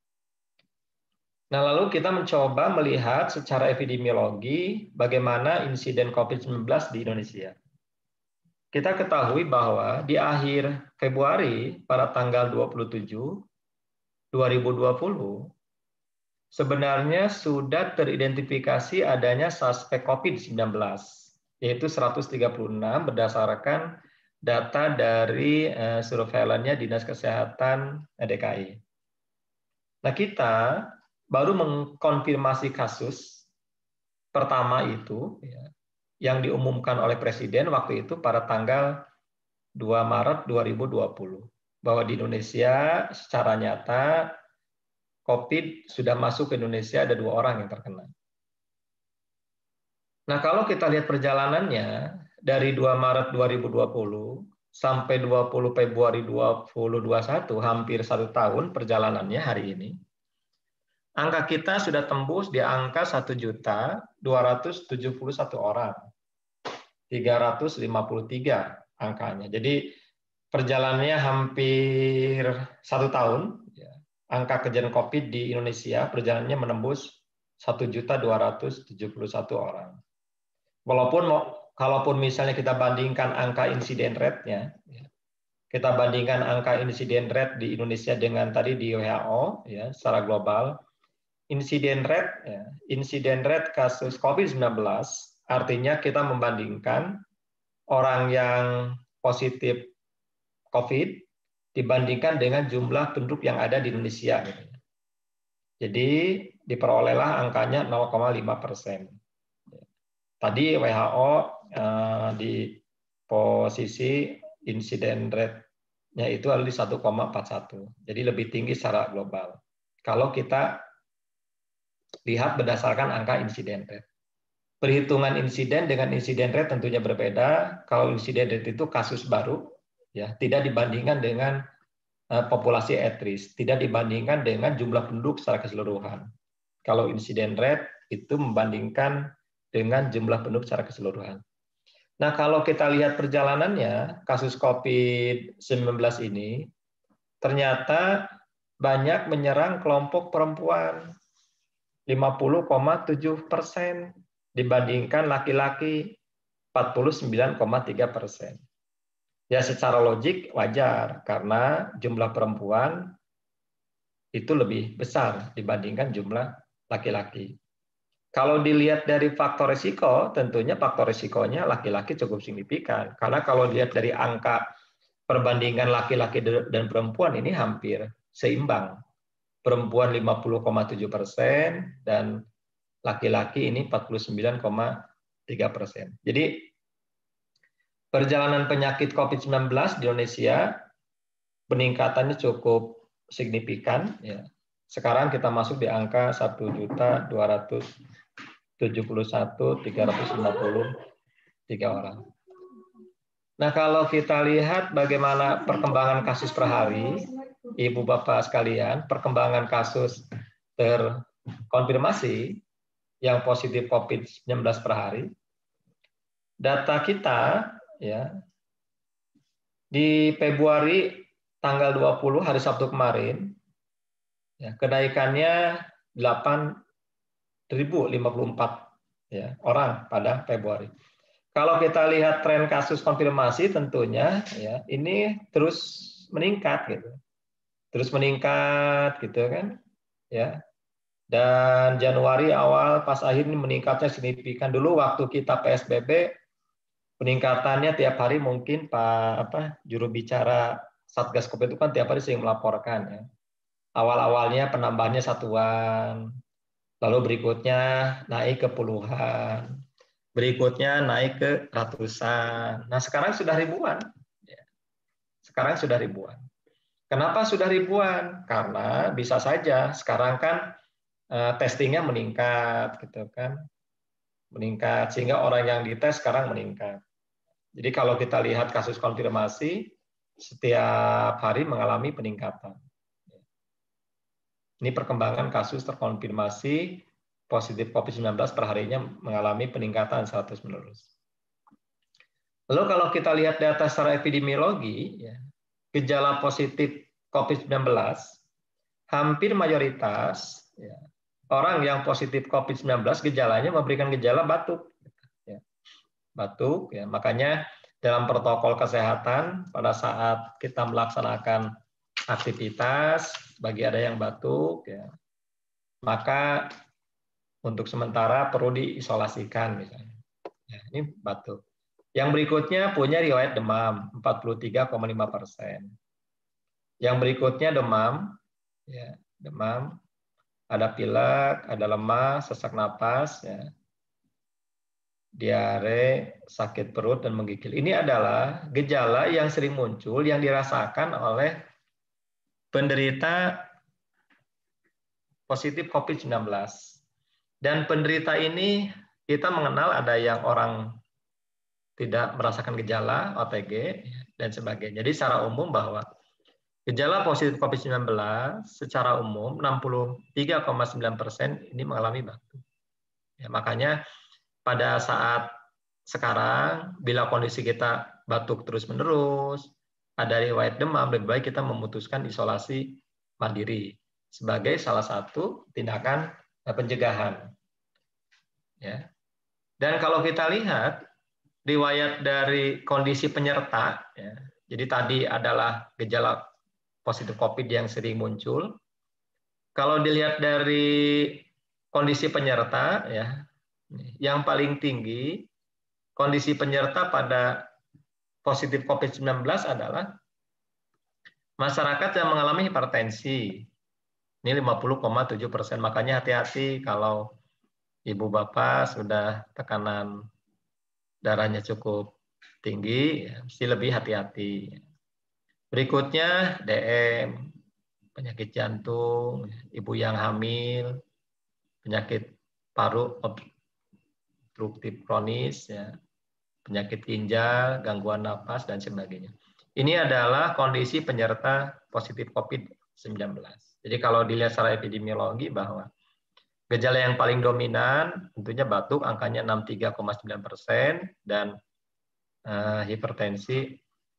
Nah, lalu kita mencoba melihat secara epidemiologi bagaimana insiden COVID-19 di Indonesia. Kita ketahui bahwa di akhir Februari pada tanggal 27, 2020, sebenarnya sudah teridentifikasi adanya suspek COVID-19, yaitu 136 berdasarkan data dari surveillance-nya Dinas Kesehatan DKI. Nah, kita baru mengkonfirmasi kasus pertama itu, ya, yang diumumkan oleh Presiden waktu itu pada tanggal 2 Maret 2020, bahwa di Indonesia secara nyata COVID sudah masuk ke Indonesia, ada 2 orang yang terkena. Nah, kalau kita lihat perjalanannya dari 2 Maret 2020 sampai 20 Februari 2021, hampir 1 tahun perjalanannya hari ini, angka kita sudah tembus di angka 1.271 orang. 353 angkanya. Jadi perjalanannya hampir 1 tahun. Angka kejadian COVID di Indonesia perjalanannya menembus 1.271 orang. Kalaupun misalnya kita bandingkan angka insiden rate-nya, kita bandingkan angka insiden rate di Indonesia dengan tadi di WHO, ya, secara global, insiden rate kasus COVID-19 artinya kita membandingkan orang yang positif COVID dibandingkan dengan jumlah penduduk yang ada di Indonesia. Jadi diperolehlah angkanya 0,5%. Tadi WHO di posisi insiden rate-nya itu ada di 1,41. Jadi lebih tinggi secara global. Kalau kita lihat berdasarkan angka insiden rate. Perhitungan insiden dengan insiden rate tentunya berbeda. Kalau insiden rate itu kasus baru, ya, tidak dibandingkan dengan populasi at risk, tidak dibandingkan dengan jumlah penduduk secara keseluruhan. Kalau insiden rate itu membandingkan dengan jumlah penduduk secara keseluruhan. Nah, kalau kita lihat perjalanannya, kasus COVID-19 ini ternyata banyak menyerang kelompok perempuan, 50,7%. Dibandingkan laki-laki 49,3%. Ya, secara logik wajar karena jumlah perempuan itu lebih besar dibandingkan jumlah laki-laki. Kalau dilihat dari faktor risiko, tentunya faktor risikonya laki-laki cukup signifikan. Karena kalau dilihat dari angka perbandingan laki-laki dan perempuan ini hampir seimbang. Perempuan 50,7% dan laki-laki ini 49,3%. Jadi perjalanan penyakit COVID-19 di Indonesia peningkatannya cukup signifikan. Ya. Sekarang kita masuk di angka 1.271.353 orang. Nah, kalau kita lihat bagaimana perkembangan kasus per hari, Ibu Bapak sekalian, perkembangan kasus terkonfirmasi yang positif COVID-19 per hari. Data kita, ya, di Februari tanggal 20 hari Sabtu kemarin, ya, kenaikannya 8.054 ya, orang pada Februari. Kalau kita lihat tren kasus konfirmasi, tentunya ya ini terus meningkat, gitu, terus meningkat, gitu kan, ya. Dan Januari awal pas akhir ini meningkatnya signifikan. Dulu waktu kita PSBB peningkatannya tiap hari mungkin juru bicara Satgas Covid itu kan tiap hari sering melaporkan, ya. Awal-awalnya penambahannya satuan, Lalu berikutnya naik ke puluhan. Berikutnya naik ke ratusan. Nah, sekarang sudah ribuan. Sekarang sudah ribuan. Kenapa sudah ribuan? Karena bisa saja sekarang kan testingnya meningkat, gitu kan, meningkat sehingga orang yang dites sekarang meningkat. Jadi kalau kita lihat kasus konfirmasi setiap hari mengalami peningkatan. Ini perkembangan kasus terkonfirmasi positif COVID-19 per harinya mengalami peningkatan 100 menerus. Lalu kalau kita lihat data secara epidemiologi, ya, gejala positif COVID-19, hampir mayoritas ya, orang yang positif COVID-19 gejalanya memberikan gejala batuk. Ya. Batuk, ya. Makanya dalam protokol kesehatan pada saat kita melaksanakan aktivitas, bagi ada yang batuk, ya, maka untuk sementara perlu diisolasikan misalnya. Ya, ini batuk. Yang berikutnya punya riwayat demam 43,5%. Yang berikutnya demam, ya, demam, ada pilek, ada lemas, sesak napas, ya, diare, sakit perut dan menggigil. Ini adalah gejala yang sering muncul yang dirasakan oleh penderita positif COVID-19. Dan penderita ini kita mengenal ada yang orang tidak merasakan gejala, OTG, dan sebagainya. Jadi secara umum bahwa gejala positif COVID-19 secara umum 63,9% ini mengalami batuk. Ya, makanya pada saat sekarang bila kondisi kita batuk terus-menerus, ada riwayat demam, lebih baik kita memutuskan isolasi mandiri sebagai salah satu tindakan pencegahan. Ya. Dan kalau kita lihat riwayat dari kondisi penyerta, ya, jadi tadi adalah gejala positif COVID yang sering muncul. Kalau dilihat dari kondisi penyerta, ya, yang paling tinggi kondisi penyerta pada positif COVID-19 adalah masyarakat yang mengalami hipertensi. Ini 50,7%. Makanya hati-hati kalau ibu bapak sudah tekanan darahnya cukup tinggi, mesti lebih hati-hati. Berikutnya DM, penyakit jantung, ibu yang hamil, penyakit paru obstruktif kronis, ya, penyakit ginjal, gangguan napas, dan sebagainya. Ini adalah kondisi penyerta positif COVID-19. Jadi kalau dilihat secara epidemiologi bahwa gejala yang paling dominan tentunya batuk, angkanya 63,9%, dan hipertensi.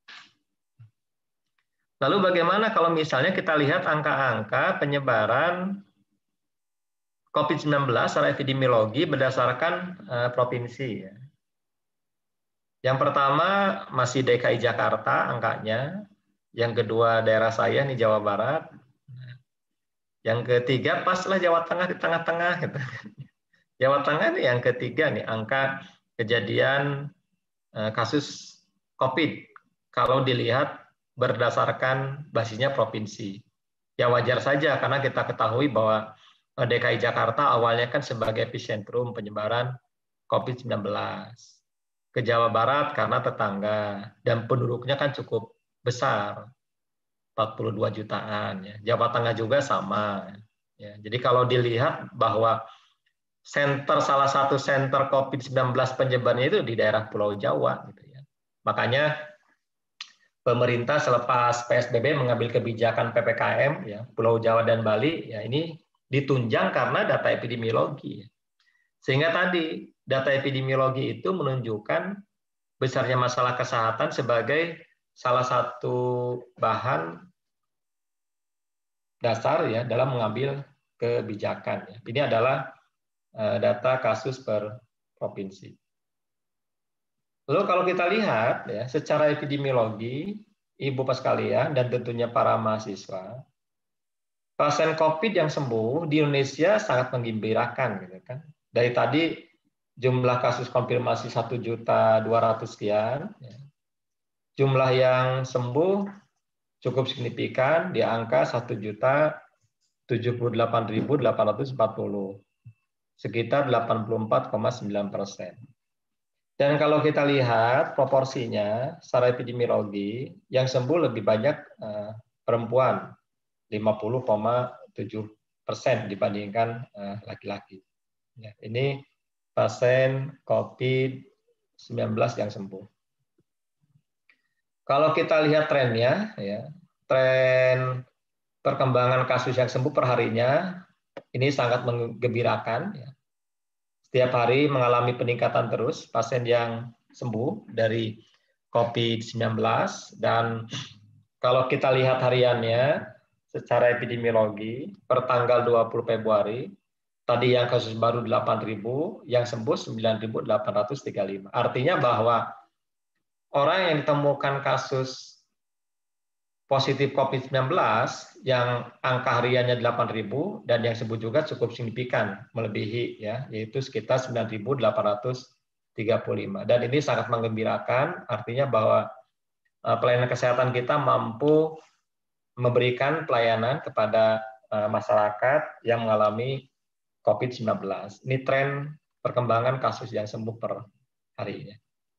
Lalu bagaimana kalau misalnya kita lihat angka-angka penyebaran COVID-19 secara epidemiologi berdasarkan provinsi. Yang pertama masih DKI Jakarta angkanya, yang kedua daerah saya ini Jawa Barat, yang ketiga paslah Jawa Tengah di tengah-tengah. Gitu. Jawa Tengah ini yang ketiga nih angka kejadian kasus COVID kalau dilihat berdasarkan basisnya provinsi. Ya wajar saja karena kita ketahui bahwa DKI Jakarta awalnya kan sebagai epicentrum penyebaran COVID-19. Ke Jawa Barat karena tetangga dan penduduknya kan cukup besar, 42 jutaan. Ya. Jawa Tengah juga sama. Ya. Jadi kalau dilihat bahwa salah satu center COVID-19 penyebarannya itu di daerah Pulau Jawa. Gitu ya. Makanya pemerintah selepas PSBB mengambil kebijakan PPKM, ya, Pulau Jawa dan Bali, ya ini ditunjang karena data epidemiologi. Sehingga tadi data epidemiologi itu menunjukkan besarnya masalah kesehatan sebagai salah satu bahan dasar ya dalam mengambil kebijakan. Ini adalah data kasus per provinsi. Lalu kalau kita lihat ya secara epidemiologi, Ibu Bapak sekalian dan tentunya para mahasiswa, pasien COVID yang sembuh di Indonesia sangat menggembirakan, gitu kan. Dari tadi jumlah kasus konfirmasi 1.200.000 sekian, ya. Jumlah yang sembuh cukup signifikan di angka 1.078.840. sekitar 84,9%. Dan kalau kita lihat proporsinya secara epidemiologi, yang sembuh lebih banyak perempuan, 50,7% dibandingkan laki-laki. Ya, ini pasien COVID-19 yang sembuh. Kalau kita lihat trennya, ya, tren perkembangan kasus yang sembuh per harinya ini sangat menggembirakan. Ya. Setiap hari mengalami peningkatan terus pasien yang sembuh dari COVID-19, dan kalau kita lihat hariannya secara epidemiologi per tanggal 20 Februari, tadi yang kasus baru 8.000, yang sembuh 9.835. Artinya bahwa orang yang ditemukan kasus positif COVID-19 yang angka hariannya 8.000 dan yang sembuh juga cukup signifikan, melebihi, ya, yaitu sekitar 9.835. Dan ini sangat menggembirakan, artinya bahwa pelayanan kesehatan kita mampu memberikan pelayanan kepada masyarakat yang mengalami COVID-19. Ini tren perkembangan kasus yang sembuh per harinya.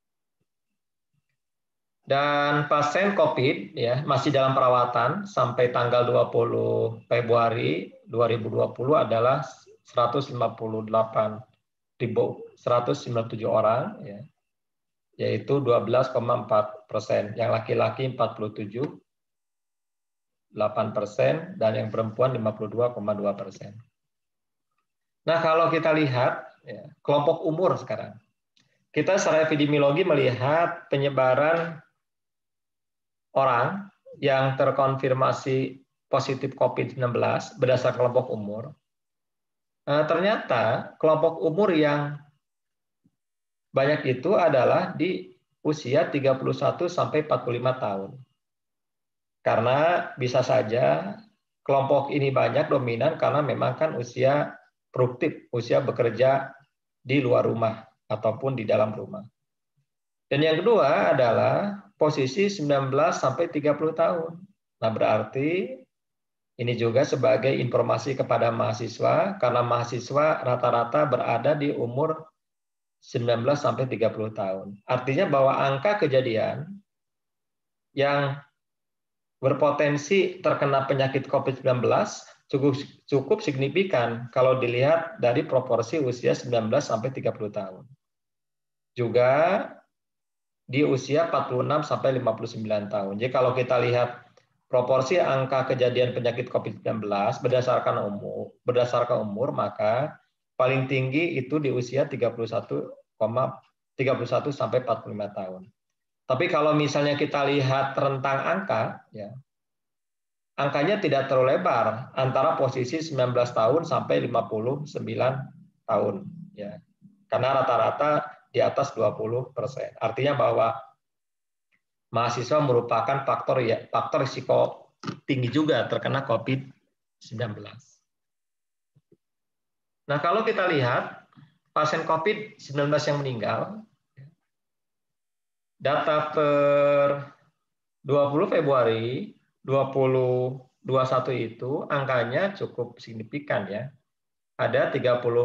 Dan pasien COVID ya masih dalam perawatan sampai tanggal 20 Februari 2020 adalah 158.197 orang, ya, yaitu 12,4%. Yang laki-laki 47,8% dan yang perempuan 52,2%. Nah, kalau kita lihat ya, kelompok umur sekarang, kita secara epidemiologi melihat penyebaran orang yang terkonfirmasi positif COVID-19 berdasarkan kelompok umur. Ternyata kelompok umur yang banyak itu adalah di usia 31 sampai 45 tahun. Karena bisa saja kelompok ini banyak dominan karena memang kan usia produktif, usia bekerja di luar rumah ataupun di dalam rumah. Dan yang kedua adalah posisi 19 sampai 30 tahun. Nah, berarti ini juga sebagai informasi kepada mahasiswa karena mahasiswa rata-rata berada di umur 19 sampai 30 tahun. Artinya bahwa angka kejadian yang berpotensi terkena penyakit COVID-19 cukup signifikan kalau dilihat dari proporsi usia 19 sampai 30 tahun. Juga di usia 46 sampai 59 tahun. Jadi kalau kita lihat proporsi angka kejadian penyakit COVID-19 berdasarkan umur, maka paling tinggi itu di usia 31 sampai 45 tahun. Tapi kalau misalnya kita lihat rentang angka, ya, angkanya tidak terlalu lebar antara posisi 19 tahun sampai 59 tahun, ya. Karena rata-rata di atas 20%. Artinya bahwa mahasiswa merupakan faktor risiko tinggi juga terkena COVID-19. Nah, kalau kita lihat pasien COVID-19 yang meninggal, data per 20 Februari 2021 itu angkanya cukup signifikan, ya. Ada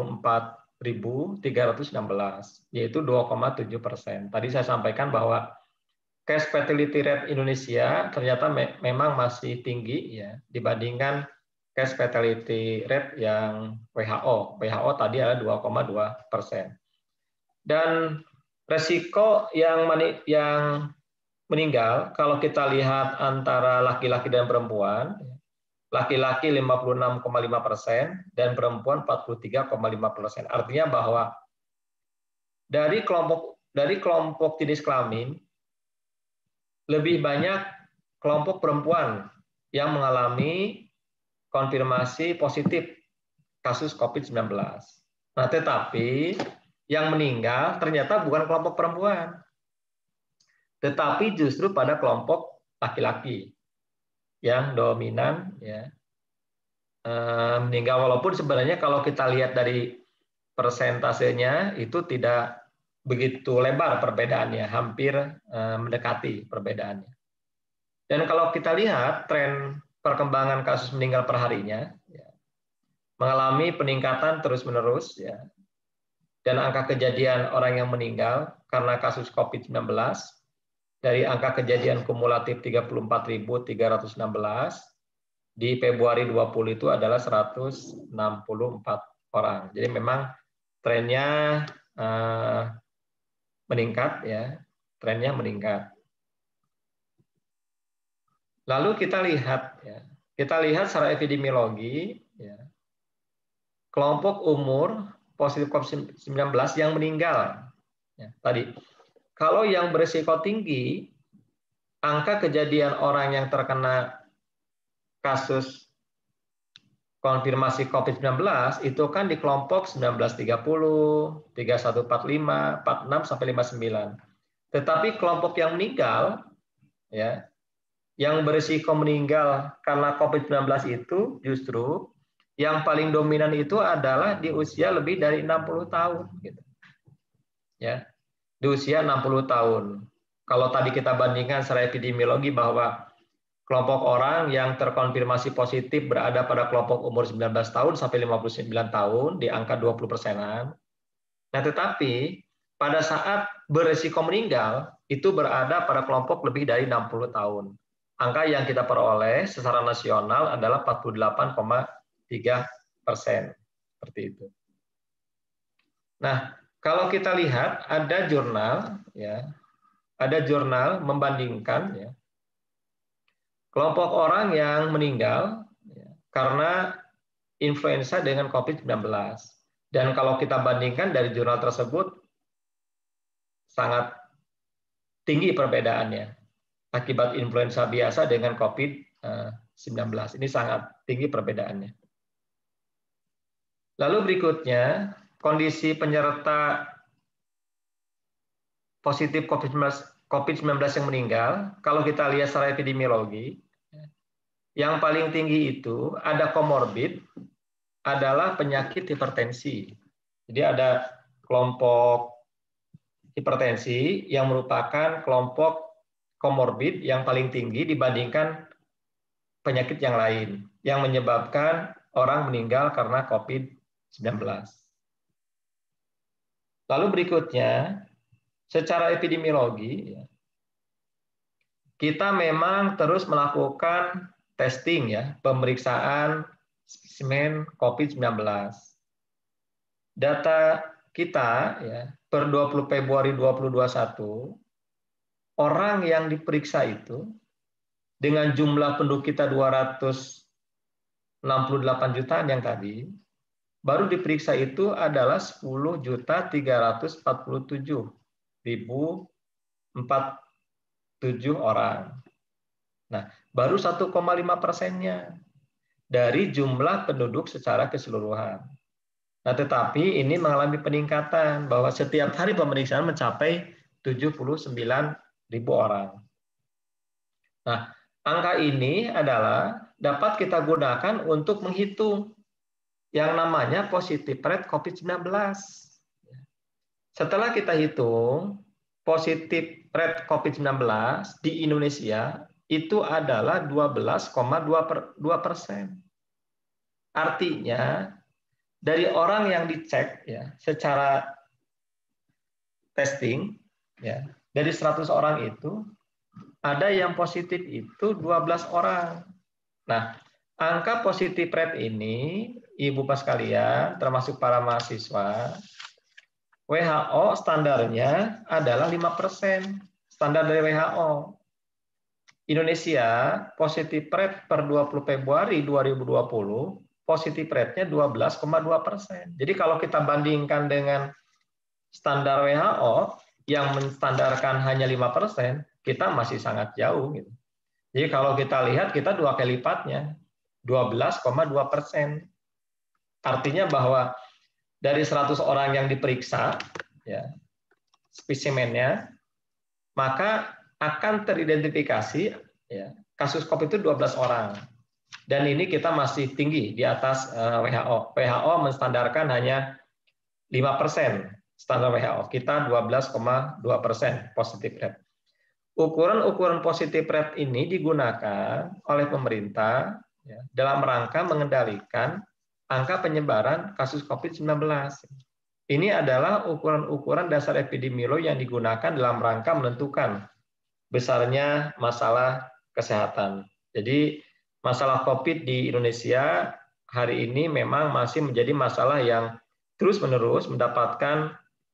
34.316, yaitu 2,7%. Tadi saya sampaikan bahwa case fatality rate Indonesia ternyata memang masih tinggi, ya, dibandingkan case fatality rate yang WHO. WHO tadi adalah 2,2%. Dan resiko yang meninggal kalau kita lihat antara laki-laki dan perempuan, laki-laki 56,5% dan perempuan 43,5%. Artinya bahwa dari kelompok jenis kelamin lebih banyak kelompok perempuan yang mengalami konfirmasi positif kasus COVID-19. Nah, tetapi yang meninggal ternyata bukan kelompok perempuan, tetapi justru pada kelompok laki-laki yang dominan, ya, meninggal, walaupun sebenarnya kalau kita lihat dari persentasenya itu tidak begitu lebar perbedaannya, hampir mendekati perbedaannya. Dan kalau kita lihat tren perkembangan kasus meninggal per harinya, ya, mengalami peningkatan terus-menerus, ya. Dan angka kejadian orang yang meninggal karena kasus COVID-19 dari angka kejadian kumulatif 34.316 di Februari 20 itu adalah 164 orang. Jadi memang trennya meningkat, ya, trennya meningkat. Lalu kita lihat, ya, secara epidemiologi, ya, kelompok umur positif COVID-19 yang meninggal. Ya, tadi, kalau yang berisiko tinggi, angka kejadian orang yang terkena kasus konfirmasi COVID-19 itu kan di kelompok 1930, 3145, 46 sampai 59. Tetapi kelompok yang meninggal, ya, yang berisiko meninggal karena COVID-19 itu justru yang paling dominan itu adalah di usia lebih dari 60 tahun, gitu. Ya, di usia 60 tahun. Kalau tadi kita bandingkan secara epidemiologi bahwa kelompok orang yang terkonfirmasi positif berada pada kelompok umur 19 tahun sampai 59 tahun di angka 20%-an. Nah, tetapi pada saat berisiko meninggal itu berada pada kelompok lebih dari 60 tahun. Angka yang kita peroleh secara nasional adalah 48,3%. Seperti itu. Nah, kalau kita lihat ada jurnal, ya, ada jurnal membandingkan, ya, kelompok orang yang meninggal, ya, karena influenza dengan COVID-19. Dan kalau kita bandingkan dari jurnal tersebut, sangat tinggi perbedaannya. Akibat influenza biasa dengan COVID-19. Ini sangat tinggi perbedaannya. Lalu berikutnya, kondisi penyerta positif COVID-19 yang meninggal, kalau kita lihat secara epidemiologi, yang paling tinggi itu ada komorbid, adalah penyakit hipertensi. Jadi ada kelompok hipertensi yang merupakan kelompok komorbid yang paling tinggi dibandingkan penyakit yang lain, yang menyebabkan orang meninggal karena COVID-19. Lalu berikutnya, secara epidemiologi, kita memang terus melakukan testing, ya, pemeriksaan spesimen COVID-19. Data kita, ya, per 20 Februari 2021, orang yang diperiksa itu dengan jumlah penduduk kita 268 jutaan yang tadi, baru diperiksa itu adalah 10.347.047 orang. Nah, baru 1,5%-nya dari jumlah penduduk secara keseluruhan. Nah, tetapi ini mengalami peningkatan bahwa setiap hari pemeriksaan mencapai 79.000 orang. Nah, angka ini adalah dapat kita gunakan untuk menghitung yang namanya positive rate COVID-19. Setelah kita hitung positive rate COVID-19 di Indonesia itu adalah 12,2%. Artinya dari orang yang dicek, ya, secara testing, ya, dari 100 orang itu ada yang positif itu 12 orang. Nah, angka positif rate ini, Ibu Bapak sekalian, termasuk para mahasiswa, WHO standarnya adalah 5%, standar dari WHO. Indonesia positif rate per 20 Februari 2020, positif rate-nya 12,2%. Jadi kalau kita bandingkan dengan standar WHO yang menstandarkan hanya 5%, kita masih sangat jauh, gitu. Jadi kalau kita lihat, kita 2 kali lipatnya, 12,2%. Artinya bahwa dari 100 orang yang diperiksa, ya, spesimennya, maka akan teridentifikasi, ya, kasus COVID itu 12 orang. Dan ini kita masih tinggi di atas WHO. WHO menstandarkan hanya 5%, standar WHO. Kita 12,2% positif rate. Ukuran-ukuran positif rate ini digunakan oleh pemerintah, ya, dalam rangka mengendalikan angka penyebaran kasus COVID-19. Ini adalah ukuran-ukuran dasar epidemiologi yang digunakan dalam rangka menentukan besarnya masalah kesehatan. Jadi masalah COVID di Indonesia hari ini memang masih menjadi masalah yang terus-menerus mendapatkan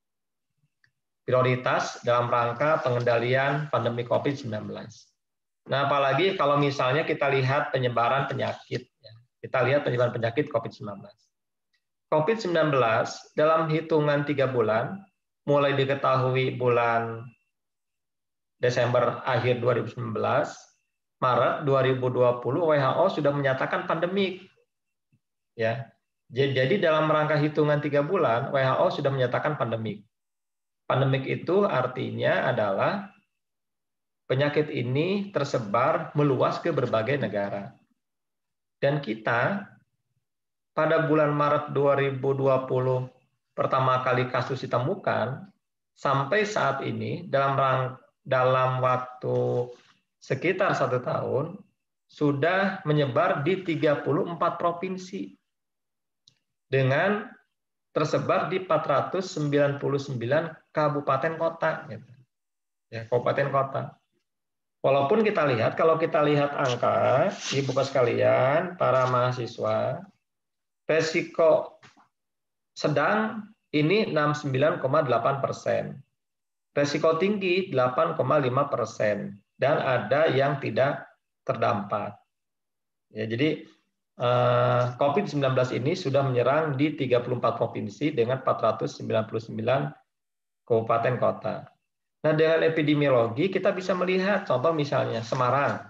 prioritas dalam rangka pengendalian pandemi COVID-19. Nah, apalagi kalau misalnya kita lihat penyebaran penyakit. Kita lihat penyebaran penyakit COVID-19. COVID-19 dalam hitungan 3 bulan, mulai diketahui bulan Desember akhir 2019, Maret 2020 WHO sudah menyatakan pandemik. Ya. Jadi dalam rangka hitungan 3 bulan, WHO sudah menyatakan pandemik. Pandemik itu artinya adalah penyakit ini tersebar meluas ke berbagai negara. Dan kita pada bulan Maret 2020 pertama kali kasus ditemukan, sampai saat ini dalam waktu sekitar 1 tahun sudah menyebar di 34 provinsi dengan tersebar di 499 kabupaten kota. Ya, kabupaten kota. Walaupun kita lihat, kalau kita lihat angka, Ibu Bapak sekalian, para mahasiswa, resiko sedang ini 69,8%, resiko tinggi 8,5%, dan ada yang tidak terdampak. Ya, jadi COVID-19 ini sudah menyerang di 34 provinsi dengan 499 kabupaten kota. Nah, dengan epidemiologi kita bisa melihat, contoh misalnya Semarang.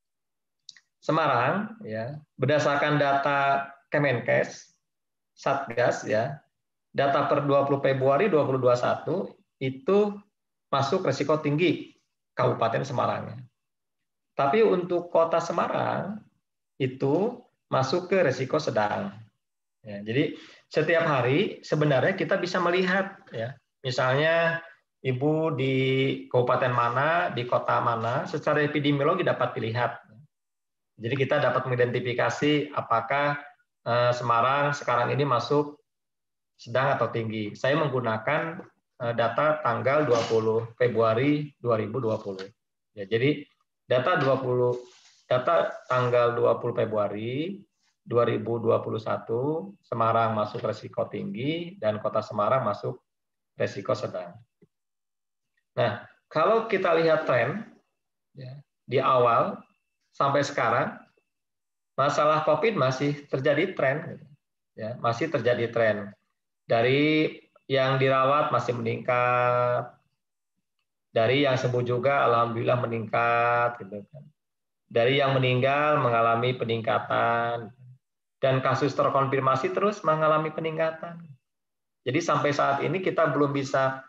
Semarang, ya, berdasarkan data Kemenkes, Satgas, ya, data per 20 Februari 2021 itu masuk risiko tinggi Kabupaten Semarang. Tapi untuk Kota Semarang itu masuk ke risiko sedang. Ya, jadi setiap hari sebenarnya kita bisa melihat, ya, misalnya Ibu di kabupaten mana, di kota mana, secara epidemiologi dapat dilihat. Jadi kita dapat mengidentifikasi apakah Semarang sekarang ini masuk sedang atau tinggi. Saya menggunakan data tanggal 20 Februari 2020. Ya, jadi data tanggal 20 Februari 2021, Semarang masuk risiko tinggi dan Kota Semarang masuk risiko sedang. Nah, kalau kita lihat tren, ya, di awal sampai sekarang, masalah COVID masih terjadi tren, ya, masih terjadi tren. Dari yang dirawat masih meningkat, dari yang sembuh juga alhamdulillah meningkat, gitu kan. Dari yang meninggal mengalami peningkatan, dan kasus terkonfirmasi terus mengalami peningkatan. Jadi sampai saat ini kita belum bisa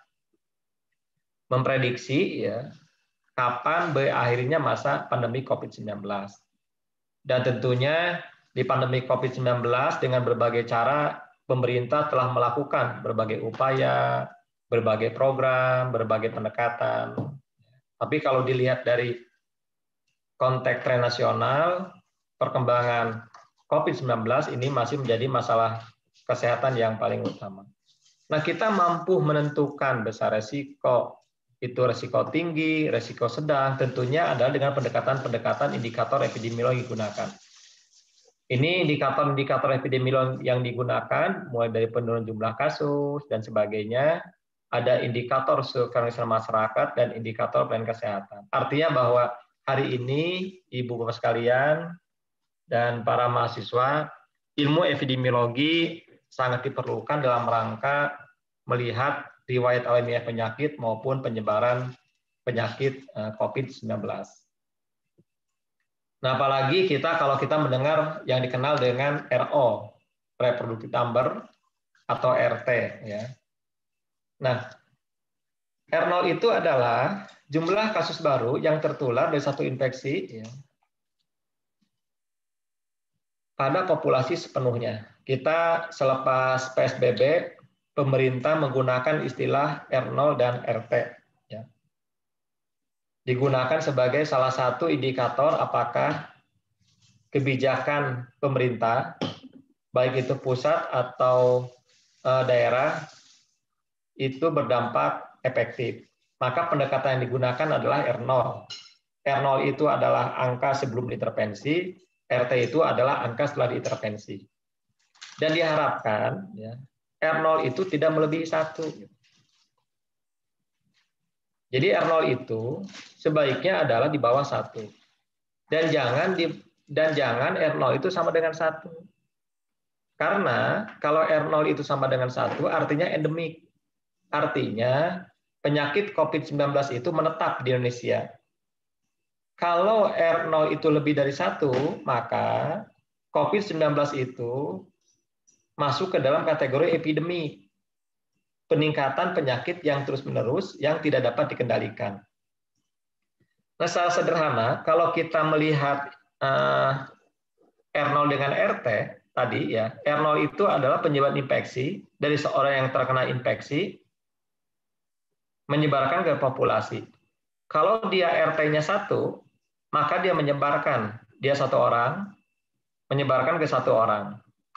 memprediksi, ya, kapan berakhirnya masa pandemi COVID-19. Dan tentunya di pandemi COVID-19 dengan berbagai cara pemerintah telah melakukan berbagai upaya, berbagai program, berbagai pendekatan. Tapi kalau dilihat dari konteks tren nasional, perkembangan COVID-19 ini masih menjadi masalah kesehatan yang paling utama. Nah, kita mampu menentukan besar resiko, itu resiko tinggi, resiko sedang, tentunya adalah dengan pendekatan-pendekatan indikator epidemiologi digunakan. Ini indikator-indikator epidemiologi yang digunakan, mulai dari penurunan jumlah kasus dan sebagainya, ada indikator surveillance masyarakat dan indikator pelayanan kesehatan. Artinya bahwa hari ini, Ibu Bapak sekalian dan para mahasiswa, ilmu epidemiologi sangat diperlukan dalam rangka melihat riwayat alamiah penyakit maupun penyebaran penyakit COVID-19. Nah, apalagi kalau kita mendengar yang dikenal dengan RO, reproductive number, atau RT. Ya. Nah, R0 itu adalah jumlah kasus baru yang tertular dari satu infeksi, ya, pada populasi sepenuhnya. Kita selepas PSBB, pemerintah menggunakan istilah R0 dan RT. Ya. Digunakan sebagai salah satu indikator apakah kebijakan pemerintah baik itu pusat atau daerah, itu berdampak efektif. Maka pendekatan yang digunakan adalah R0. R0 itu adalah angka sebelum intervensi, RT itu adalah angka setelah diintervensi. Dan diharapkan ya, R0 itu tidak melebihi 1. Jadi R0 itu sebaiknya adalah di bawah 1. Dan jangan R0 itu sama dengan 1. Karena kalau R0 itu sama dengan 1 artinya endemik. Artinya penyakit COVID-19 itu menetap di Indonesia. Kalau R0 itu lebih dari 1, maka COVID-19 itu masuk ke dalam kategori epidemi. Peningkatan penyakit yang terus-menerus yang tidak dapat dikendalikan. Nah, secara sederhana, kalau kita melihat R0 dengan RT tadi ya, R0 itu adalah penyebab infeksi dari seorang yang terkena infeksi menyebarkan ke populasi. Kalau dia RT-nya 1, maka dia menyebarkan, dia 1 orang, menyebarkan ke 1 orang.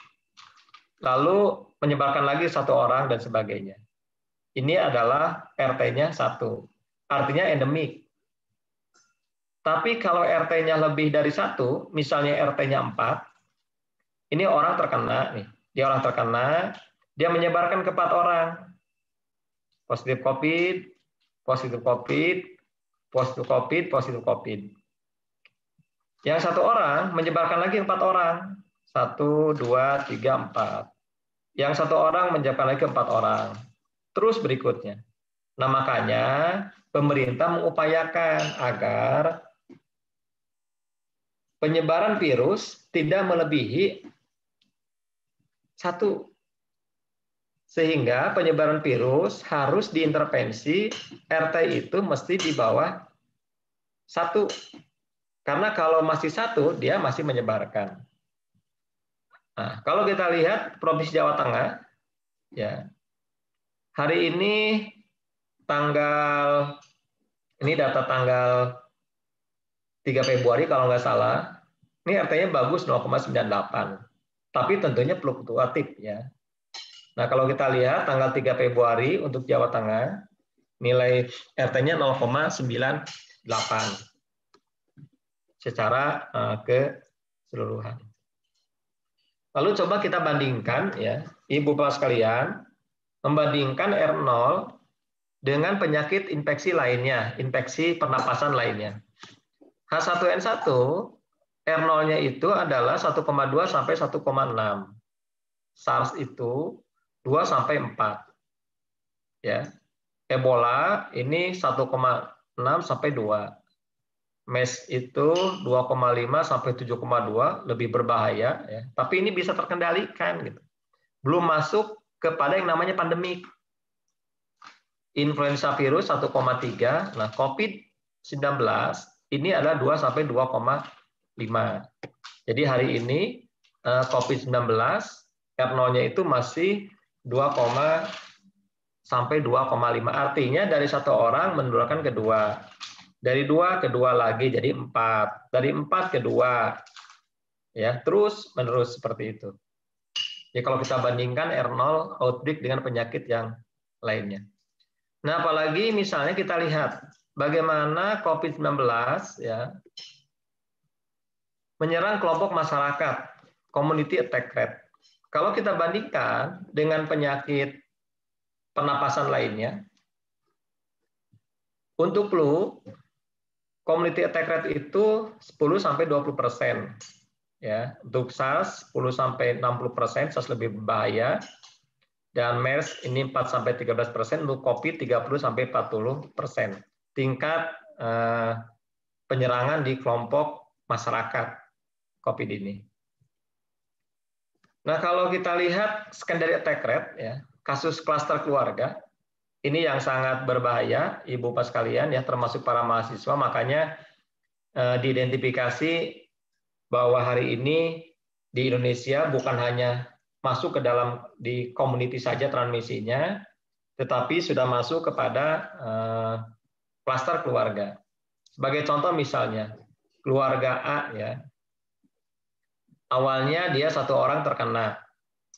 Lalu menyebarkan lagi 1 orang dan sebagainya. Ini adalah RT-nya 1. Artinya endemik. Tapi kalau RT-nya lebih dari 1, misalnya RT-nya 4, ini orang terkena nih. Dia orang terkena, dia menyebarkan ke 4 orang. Positif COVID, positif COVID, positif COVID, positif COVID. Yang 1 orang menyebarkan lagi 4 orang. 1, 2, 3, 4. Yang 1 orang menyebarkan lagi 4 orang. Terus berikutnya. Nah, makanya pemerintah mengupayakan agar penyebaran virus tidak melebihi 1. Sehingga penyebaran virus harus diintervensi, RT itu mesti di bawah 1. Karena kalau masih 1, dia masih menyebarkan. Nah, kalau kita lihat Provinsi Jawa Tengah, ya, hari ini data tanggal 3 Februari kalau nggak salah, ini RT-nya bagus 0,98. Tapi tentunya fluktuatif ya. Nah, kalau kita lihat tanggal 3 Februari untuk Jawa Tengah, nilai RT-nya 0,98 secara keseluruhan. Lalu coba kita bandingkan ya, Ibu Bapak sekalian, membandingkan R0 dengan penyakit infeksi lainnya, infeksi pernapasan lainnya. H1N1, R0-nya itu adalah 1,2 sampai 1,6. SARS itu 2 sampai 4. Ya. Ebola ini 1,6 sampai 2. MERS itu 2,5 sampai 7,2, lebih berbahaya ya. Tapi ini bisa terkendalikan gitu. Belum masuk kepada yang namanya pandemik. Influenza virus 1,3. Nah, COVID-19 ini adalah 2 sampai 2,5. Jadi hari ini COVID-19 R0-nya itu masih 2, sampai 2,5. Artinya dari 1 orang menularkan ke 2. Dari 2 ke 2 lagi jadi 4. Dari 4 ke 2. Ya, terus menerus seperti itu. Jadi kalau kita bandingkan R0 outbreak dengan penyakit yang lainnya. Nah, apalagi misalnya kita lihat bagaimana COVID-19 ya menyerang kelompok masyarakat, community attack rate. Kalau kita bandingkan dengan penyakit pernapasan lainnya, untuk flu, community attack rate itu 10-20%. Ya, untuk SARS 10-60%, SARS lebih berbahaya. Dan MERS ini 4-13%, untuk COVID 30-40%. Tingkat penyerangan di kelompok masyarakat COVID ini. Nah, kalau kita lihat secondary attack rate, ya, kasus klaster keluarga, ini yang sangat berbahaya, Ibu Bapak sekalian, ya, termasuk para mahasiswa. Makanya diidentifikasi bahwa hari ini di Indonesia bukan hanya masuk ke dalam di community saja transmisinya, tetapi sudah masuk kepada klaster keluarga. Sebagai contoh misalnya, keluarga A ya, awalnya dia 1 orang terkena,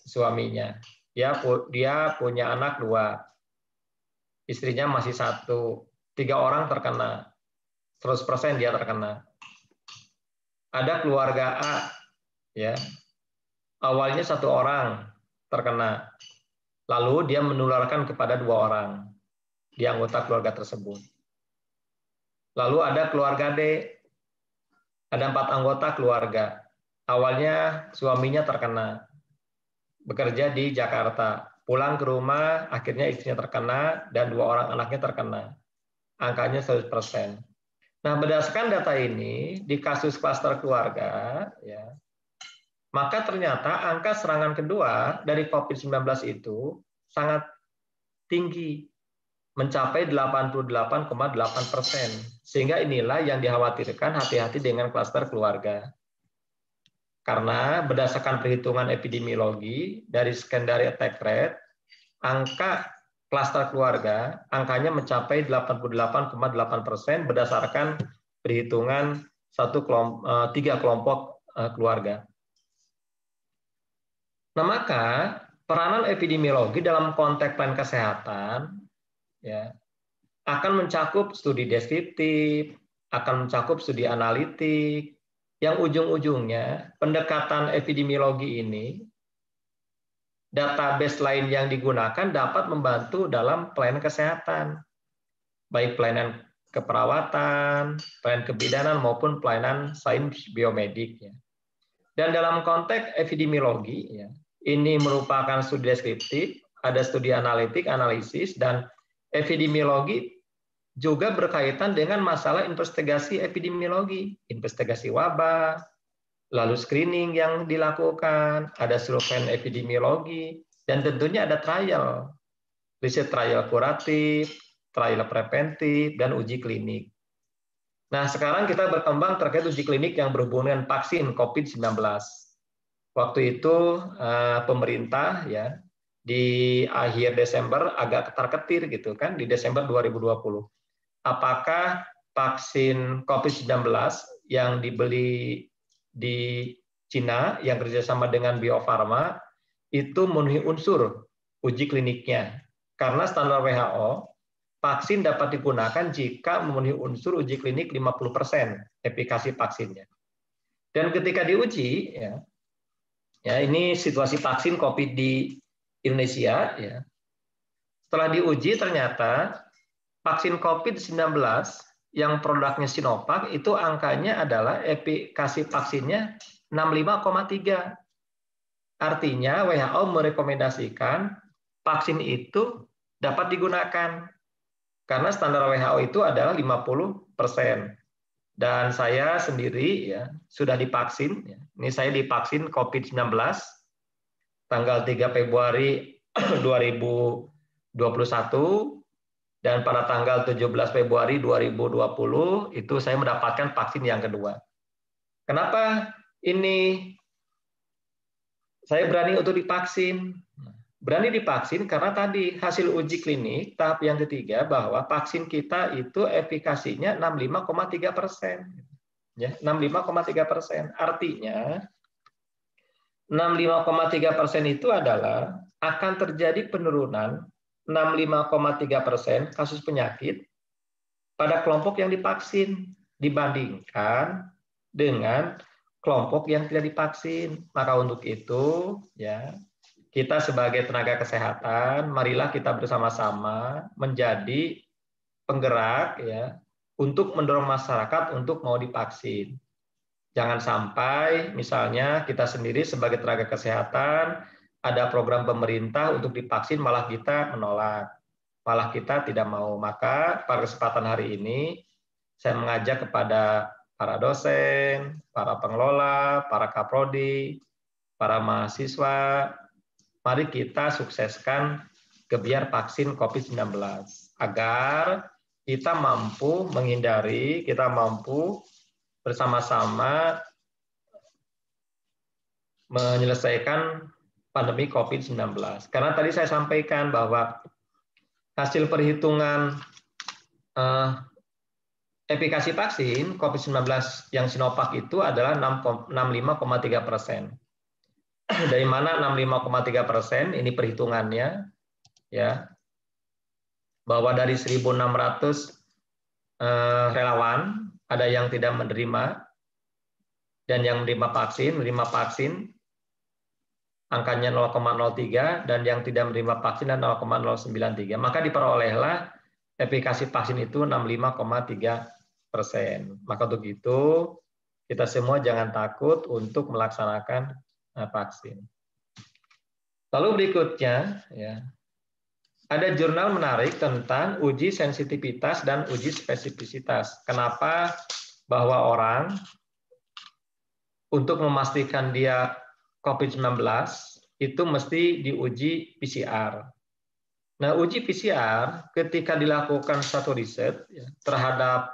suaminya. Dia punya anak 2, istrinya masih 1, 3 orang terkena, 100% dia terkena. Ada keluarga A, ya, awalnya 1 orang terkena, lalu dia menularkan kepada 2 orang di anggota keluarga tersebut. Lalu ada keluarga D, ada 4 anggota keluarga. Awalnya suaminya terkena, bekerja di Jakarta, pulang ke rumah, akhirnya istrinya terkena dan 2 orang anaknya terkena. Angkanya 100%. Nah, berdasarkan data ini di kasus klaster keluarga, ya, maka ternyata angka serangan kedua dari COVID-19 itu sangat tinggi, mencapai 88,8%. Sehingga inilah yang dikhawatirkan, hati-hati dengan klaster keluarga. Karena berdasarkan perhitungan epidemiologi dari secondary attack rate, angka klaster keluarga angkanya mencapai 88,8% berdasarkan perhitungan 3 kelompok keluarga. Nah, maka peranan epidemiologi dalam konteks plan kesehatan, ya, akan mencakup studi deskriptif, akan mencakup studi analitik, yang ujung-ujungnya pendekatan epidemiologi ini, database lain yang digunakan dapat membantu dalam pelayanan kesehatan, baik pelayanan keperawatan, pelayanan kebidanan, maupun pelayanan sains biomedik. Ya. Dan dalam konteks epidemiologi, ya, ini merupakan studi deskriptif, ada studi analitik, analisis, dan epidemiologi juga berkaitan dengan masalah investigasi epidemiologi, investigasi wabah, lalu screening yang dilakukan, ada survei epidemiologi, dan tentunya ada trial, riset trial kuratif, trial preventif, dan uji klinik. Nah, sekarang kita berkembang terkait uji klinik yang berhubungan dengan vaksin COVID-19. Waktu itu pemerintah, ya, di akhir Desember agak ketar-ketir gitu kan, di Desember 2020. Apakah vaksin COVID-19 yang dibeli di Cina yang kerjasama dengan Bio Farma itu memenuhi unsur uji kliniknya? Karena standar WHO, vaksin dapat digunakan jika memenuhi unsur uji klinik 50% efikasi vaksinnya. Dan ketika diuji, ya ini situasi vaksin COVID di Indonesia, ya, setelah diuji ternyata vaksin COVID-19 yang produknya Sinovac itu angkanya adalah efikasi vaksinnya 65,3. Artinya WHO merekomendasikan vaksin itu dapat digunakan. Karena standar WHO itu adalah 50%. Dan saya sendiri, ya, sudah divaksin. Ya. Ini saya divaksin COVID-19 tanggal 3 Februari 2021. Dan pada tanggal 17 Februari 2020 itu saya mendapatkan vaksin yang kedua. Kenapa ini saya berani untuk divaksin? Berani divaksin karena tadi hasil uji klinik tahap yang ketiga bahwa vaksin kita itu efikasinya 65,3%. Ya, 65,3%. Artinya 65,3% itu adalah akan terjadi penurunan 65,3% kasus penyakit pada kelompok yang divaksin dibandingkan dengan kelompok yang tidak divaksin. Maka untuk itu, ya, kita sebagai tenaga kesehatan, marilah kita bersama-sama menjadi penggerak, ya, untuk mendorong masyarakat untuk mau divaksin. Jangan sampai misalnya kita sendiri sebagai tenaga kesehatan ada program pemerintah untuk divaksin malah kita menolak, malah kita tidak mau. Maka pada kesempatan hari ini saya mengajak kepada para dosen, para pengelola, para kaprodi, para mahasiswa, mari kita sukseskan gebiar vaksin COVID-19 agar kita mampu menghindari, kita mampu bersama-sama menyelesaikan pandemi COVID-19. Karena tadi saya sampaikan bahwa hasil perhitungan efikasi vaksin COVID-19 yang Sinovac itu adalah 65,3%. Dari mana 65,3%? Ini perhitungannya, ya, bahwa dari 1.600 relawan ada yang tidak menerima dan yang menerima vaksin angkanya 0,03 dan yang tidak menerima vaksin dan 0,093. Maka diperolehlah efikasi vaksin itu 65,3%. Maka untuk itu kita semua jangan takut untuk melaksanakan vaksin. Lalu berikutnya, ya, ada jurnal menarik tentang uji sensitivitas dan uji spesifisitas. Kenapa bahwa orang untuk memastikan dia COVID-19 itu mesti diuji PCR. Nah, uji PCR ketika dilakukan satu riset ya, terhadap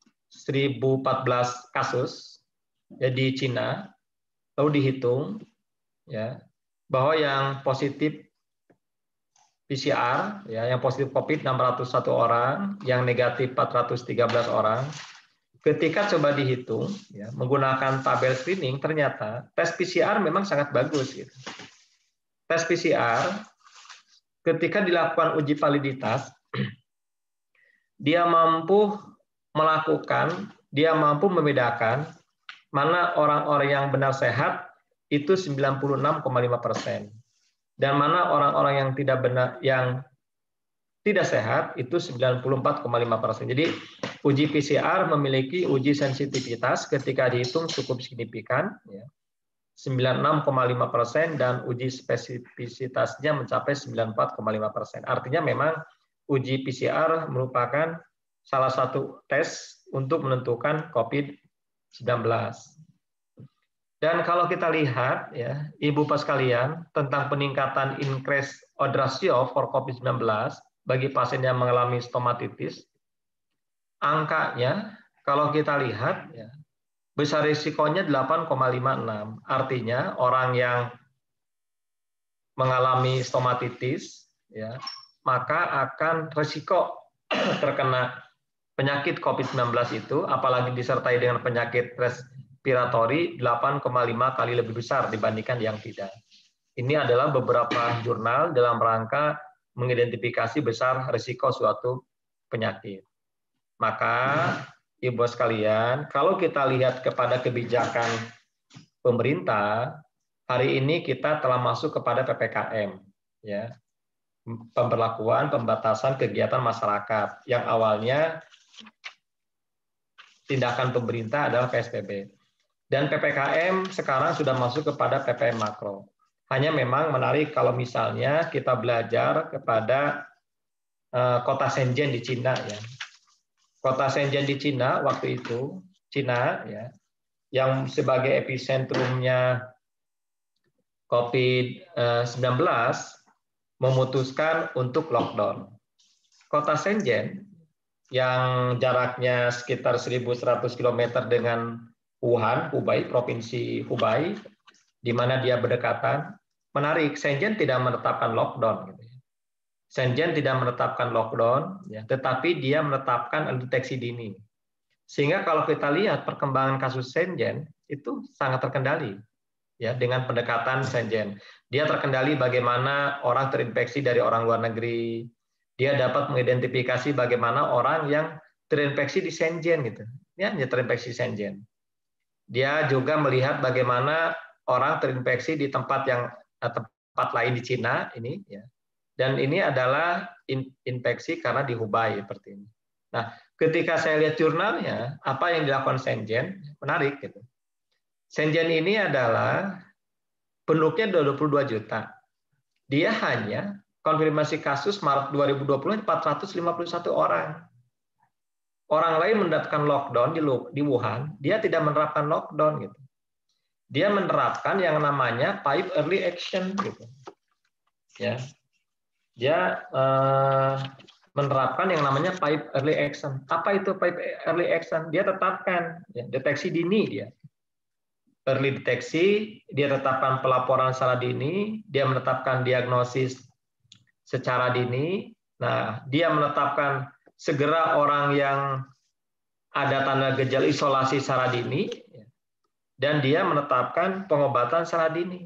1.014 kasus ya, di Cina, lalu dihitung ya bahwa yang positif PCR ya, yang positif COVID 601 orang, yang negatif 413 orang. Ketika coba dihitung ya, menggunakan tabel screening, ternyata tes PCR memang sangat bagus gitu. Tes PCR ketika dilakukan uji validitas, dia mampu membedakan mana orang-orang yang benar sehat itu 96,5%. Dan mana orang-orang yang tidak sehat itu 94,5%. Jadi uji PCR memiliki uji sensitivitas ketika dihitung cukup signifikan, ya, 96,5%, dan uji spesifisitasnya mencapai 94,5%. Artinya memang uji PCR merupakan salah satu tes untuk menentukan COVID-19. Dan kalau kita lihat, ya, Ibu Bapak sekalian, tentang peningkatan increase odds ratio for COVID-19 bagi pasien yang mengalami stomatitis, angkanya kalau kita lihat, ya, besar risikonya 8,56. Artinya orang yang mengalami stomatitis, ya, maka akan risiko terkena penyakit COVID-19 itu, apalagi disertai dengan penyakit respiratori, 8,5 kali lebih besar dibandingkan yang tidak. Ini adalah beberapa jurnal dalam rangka mengidentifikasi besar risiko suatu penyakit. Maka, Ibu sekalian, kalau kita lihat kepada kebijakan pemerintah, hari ini kita telah masuk kepada PPKM, ya, pemberlakuan pembatasan kegiatan masyarakat, yang awalnya tindakan pemerintah adalah PSBB. Dan PPKM sekarang sudah masuk kepada PPKM makro. Hanya memang menarik kalau misalnya kita belajar kepada kota Shenzhen di Cina, ya. Kota Shenzhen di Cina waktu itu, Cina, ya, yang sebagai episentrumnya COVID-19 memutuskan untuk lockdown. Kota Shenzhen yang jaraknya sekitar 1.100 km dengan Wuhan, Hubei, provinsi Hubei, di mana dia berdekatan. Menarik, Shenzhen tidak menetapkan lockdown. Shenzhen tidak menetapkan lockdown, ya, tetapi dia menetapkan deteksi dini. Sehingga kalau kita lihat perkembangan kasus Shenzhen itu sangat terkendali, ya, dengan pendekatan Shenzhen. Dia terkendali bagaimana orang terinfeksi dari orang luar negeri. Dia dapat mengidentifikasi bagaimana orang yang terinfeksi di Shenzhen gitu. Ya, terinfeksi Shenzhen. Dia juga melihat bagaimana orang terinfeksi di tempat lain di Cina ini, ya. Dan ini adalah infeksi karena di Hubei seperti ini. Nah, ketika saya lihat jurnalnya, apa yang dilakukan Shenzhen, menarik gitu. Shenzhen ini adalah penduduknya 22 juta. Dia hanya konfirmasi kasus Maret 2020 451 orang. Orang lain menerapkan lockdown di Wuhan, dia tidak menerapkan lockdown gitu. Dia menerapkan yang namanya pipe early action gitu. Ya. Dia menerapkan yang namanya pipe early action. Apa itu pipe early action? Dia tetapkan, ya, deteksi dini dia. Early deteksi, dia tetapkan pelaporan secara dini, dia menetapkan diagnosis secara dini. Nah, dia menetapkan segera orang yang ada tanda gejala isolasi secara dini, dan dia menetapkan pengobatan secara dini.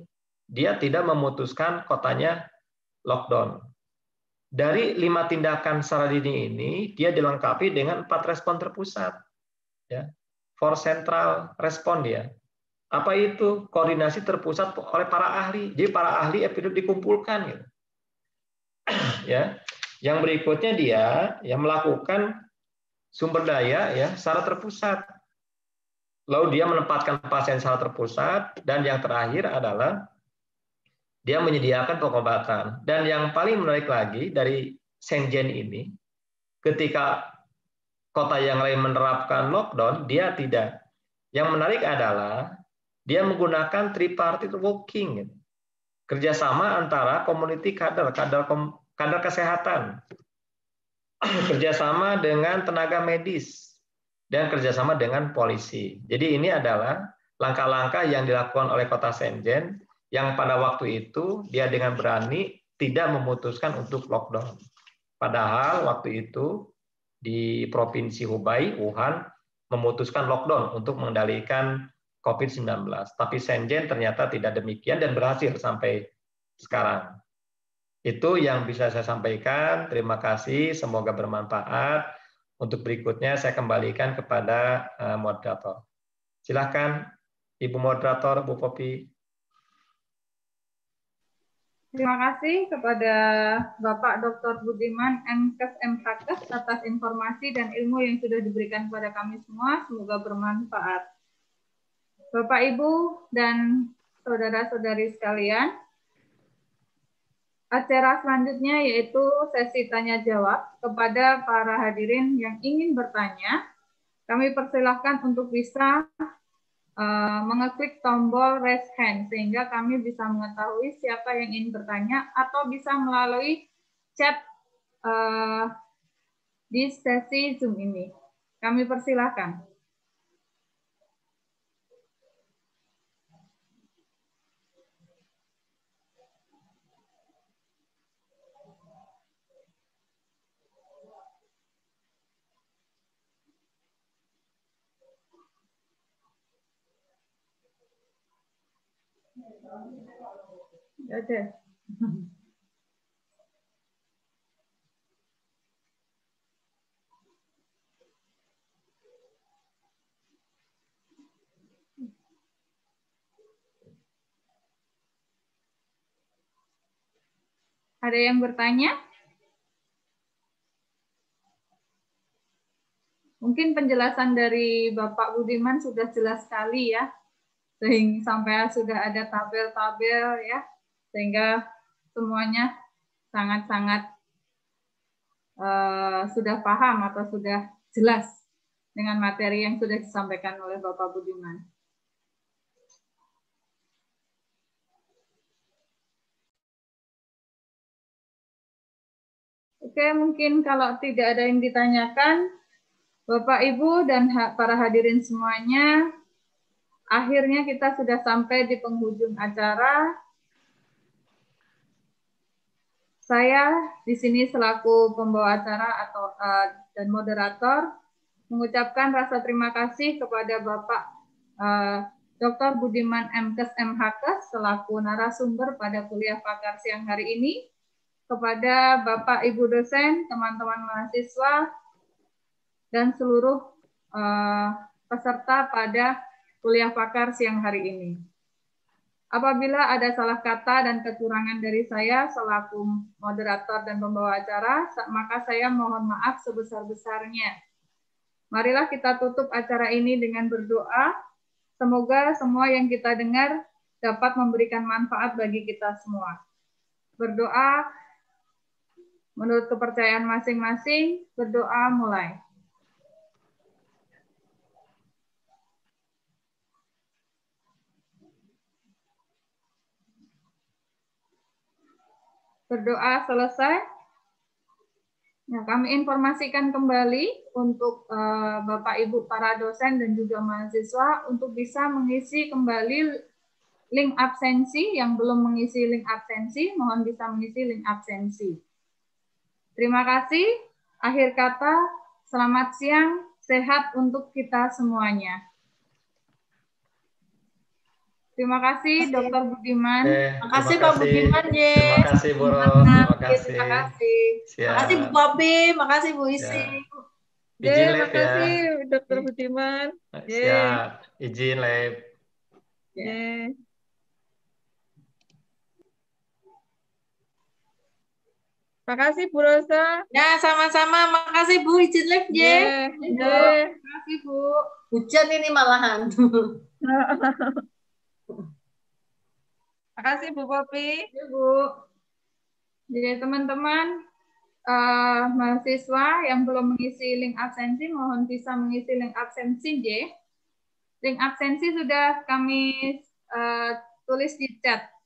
dia tidak memutuskan kotanya lockdown. Dari 5 tindakan secara dini ini, dia dilengkapi dengan 4 respon terpusat. Ya. 4 central respon dia. Apa itu? Koordinasi terpusat oleh para ahli. Jadi para ahli epidemiolog dikumpulkan. Gitu. Ya. Yang berikutnya dia melakukan sumber daya secara terpusat. Lalu dia menempatkan pasien secara terpusat. Dan yang terakhir adalah dia menyediakan pengobatan. Dan yang paling menarik lagi dari Shenzhen ini, ketika kota yang lain menerapkan lockdown, dia tidak. Yang menarik adalah dia menggunakan tripartite working, kerjasama antara community kader kesehatan, kerjasama dengan tenaga medis, dan kerjasama dengan polisi. Jadi ini adalah langkah-langkah yang dilakukan oleh kota Shenzhen yang pada waktu itu dia dengan berani tidak memutuskan untuk lockdown. Padahal waktu itu di Provinsi Hubei, Wuhan, memutuskan lockdown untuk mengendalikan COVID-19. Tapi Shenzhen ternyata tidak demikian dan berhasil sampai sekarang. Itu yang bisa saya sampaikan. Terima kasih, semoga bermanfaat. Untuk berikutnya saya kembalikan kepada moderator. Silakan Ibu moderator, Bu Popi. Terima kasih kepada Bapak Dr. Budiman MKes MHakes atas informasi dan ilmu yang sudah diberikan kepada kami semua. Semoga bermanfaat. Bapak, Ibu, dan saudara-saudari sekalian, acara selanjutnya yaitu sesi tanya-jawab kepada para hadirin yang ingin bertanya. Kami persilahkan untuk bisa mengeklik tombol raise hand sehingga kami bisa mengetahui siapa yang ingin bertanya atau bisa melalui chat di sesi Zoom ini. Kami persilahkan. Oke. Ada yang bertanya? Mungkin penjelasan dari Bapak Budiman sudah jelas sekali ya, sehingga sampai sudah ada tabel-tabel ya, sehingga semuanya sangat-sangat sudah paham atau sudah jelas dengan materi yang sudah disampaikan oleh Bapak Budiman. Oke, mungkin kalau tidak ada yang ditanyakan, Bapak, Ibu, dan para hadirin semuanya, akhirnya kita sudah sampai di penghujung acara. Saya di sini selaku pembawa acara dan moderator mengucapkan rasa terima kasih kepada Bapak Dr. Budiman MKes MHakes selaku narasumber pada kuliah pakar siang hari ini, kepada Bapak Ibu dosen, teman-teman mahasiswa, dan seluruh peserta pada kuliah pakar siang hari ini. Apabila ada salah kata dan kekurangan dari saya selaku moderator dan pembawa acara, maka saya mohon maaf sebesar-besarnya. Marilah kita tutup acara ini dengan berdoa. Semoga semua yang kita dengar dapat memberikan manfaat bagi kita semua. Berdoa menurut kepercayaan masing-masing. Berdoa mulai. Berdoa selesai. Nah, kami informasikan kembali untuk Bapak Ibu para dosen dan juga mahasiswa untuk bisa mengisi kembali link absensi. Yang belum mengisi link absensi, mohon bisa mengisi link absensi. Terima kasih. Akhir kata, selamat siang, sehat untuk kita semuanya. Terima kasih Dr. Budiman. Makasih Pak Budiman, Ye. Terima kasih Bu Ros, terima kasih. Terima kasih. Siap. Makasih Bu Popi, makasih Bu Isi. Ya. Izin live makasih ya. Dr. Budiman. Siap, izin live. Makasih Bu Rosa. Ya, sama-sama. Makasih Bu, izin live ya. Terima kasih Bu. Hujan ini malahan. Makasih Bu Popi. Ya, Bu. Jadi teman-teman mahasiswa yang belum mengisi link absensi mohon bisa mengisi link absensi J. Link absensi sudah kami tulis di chat.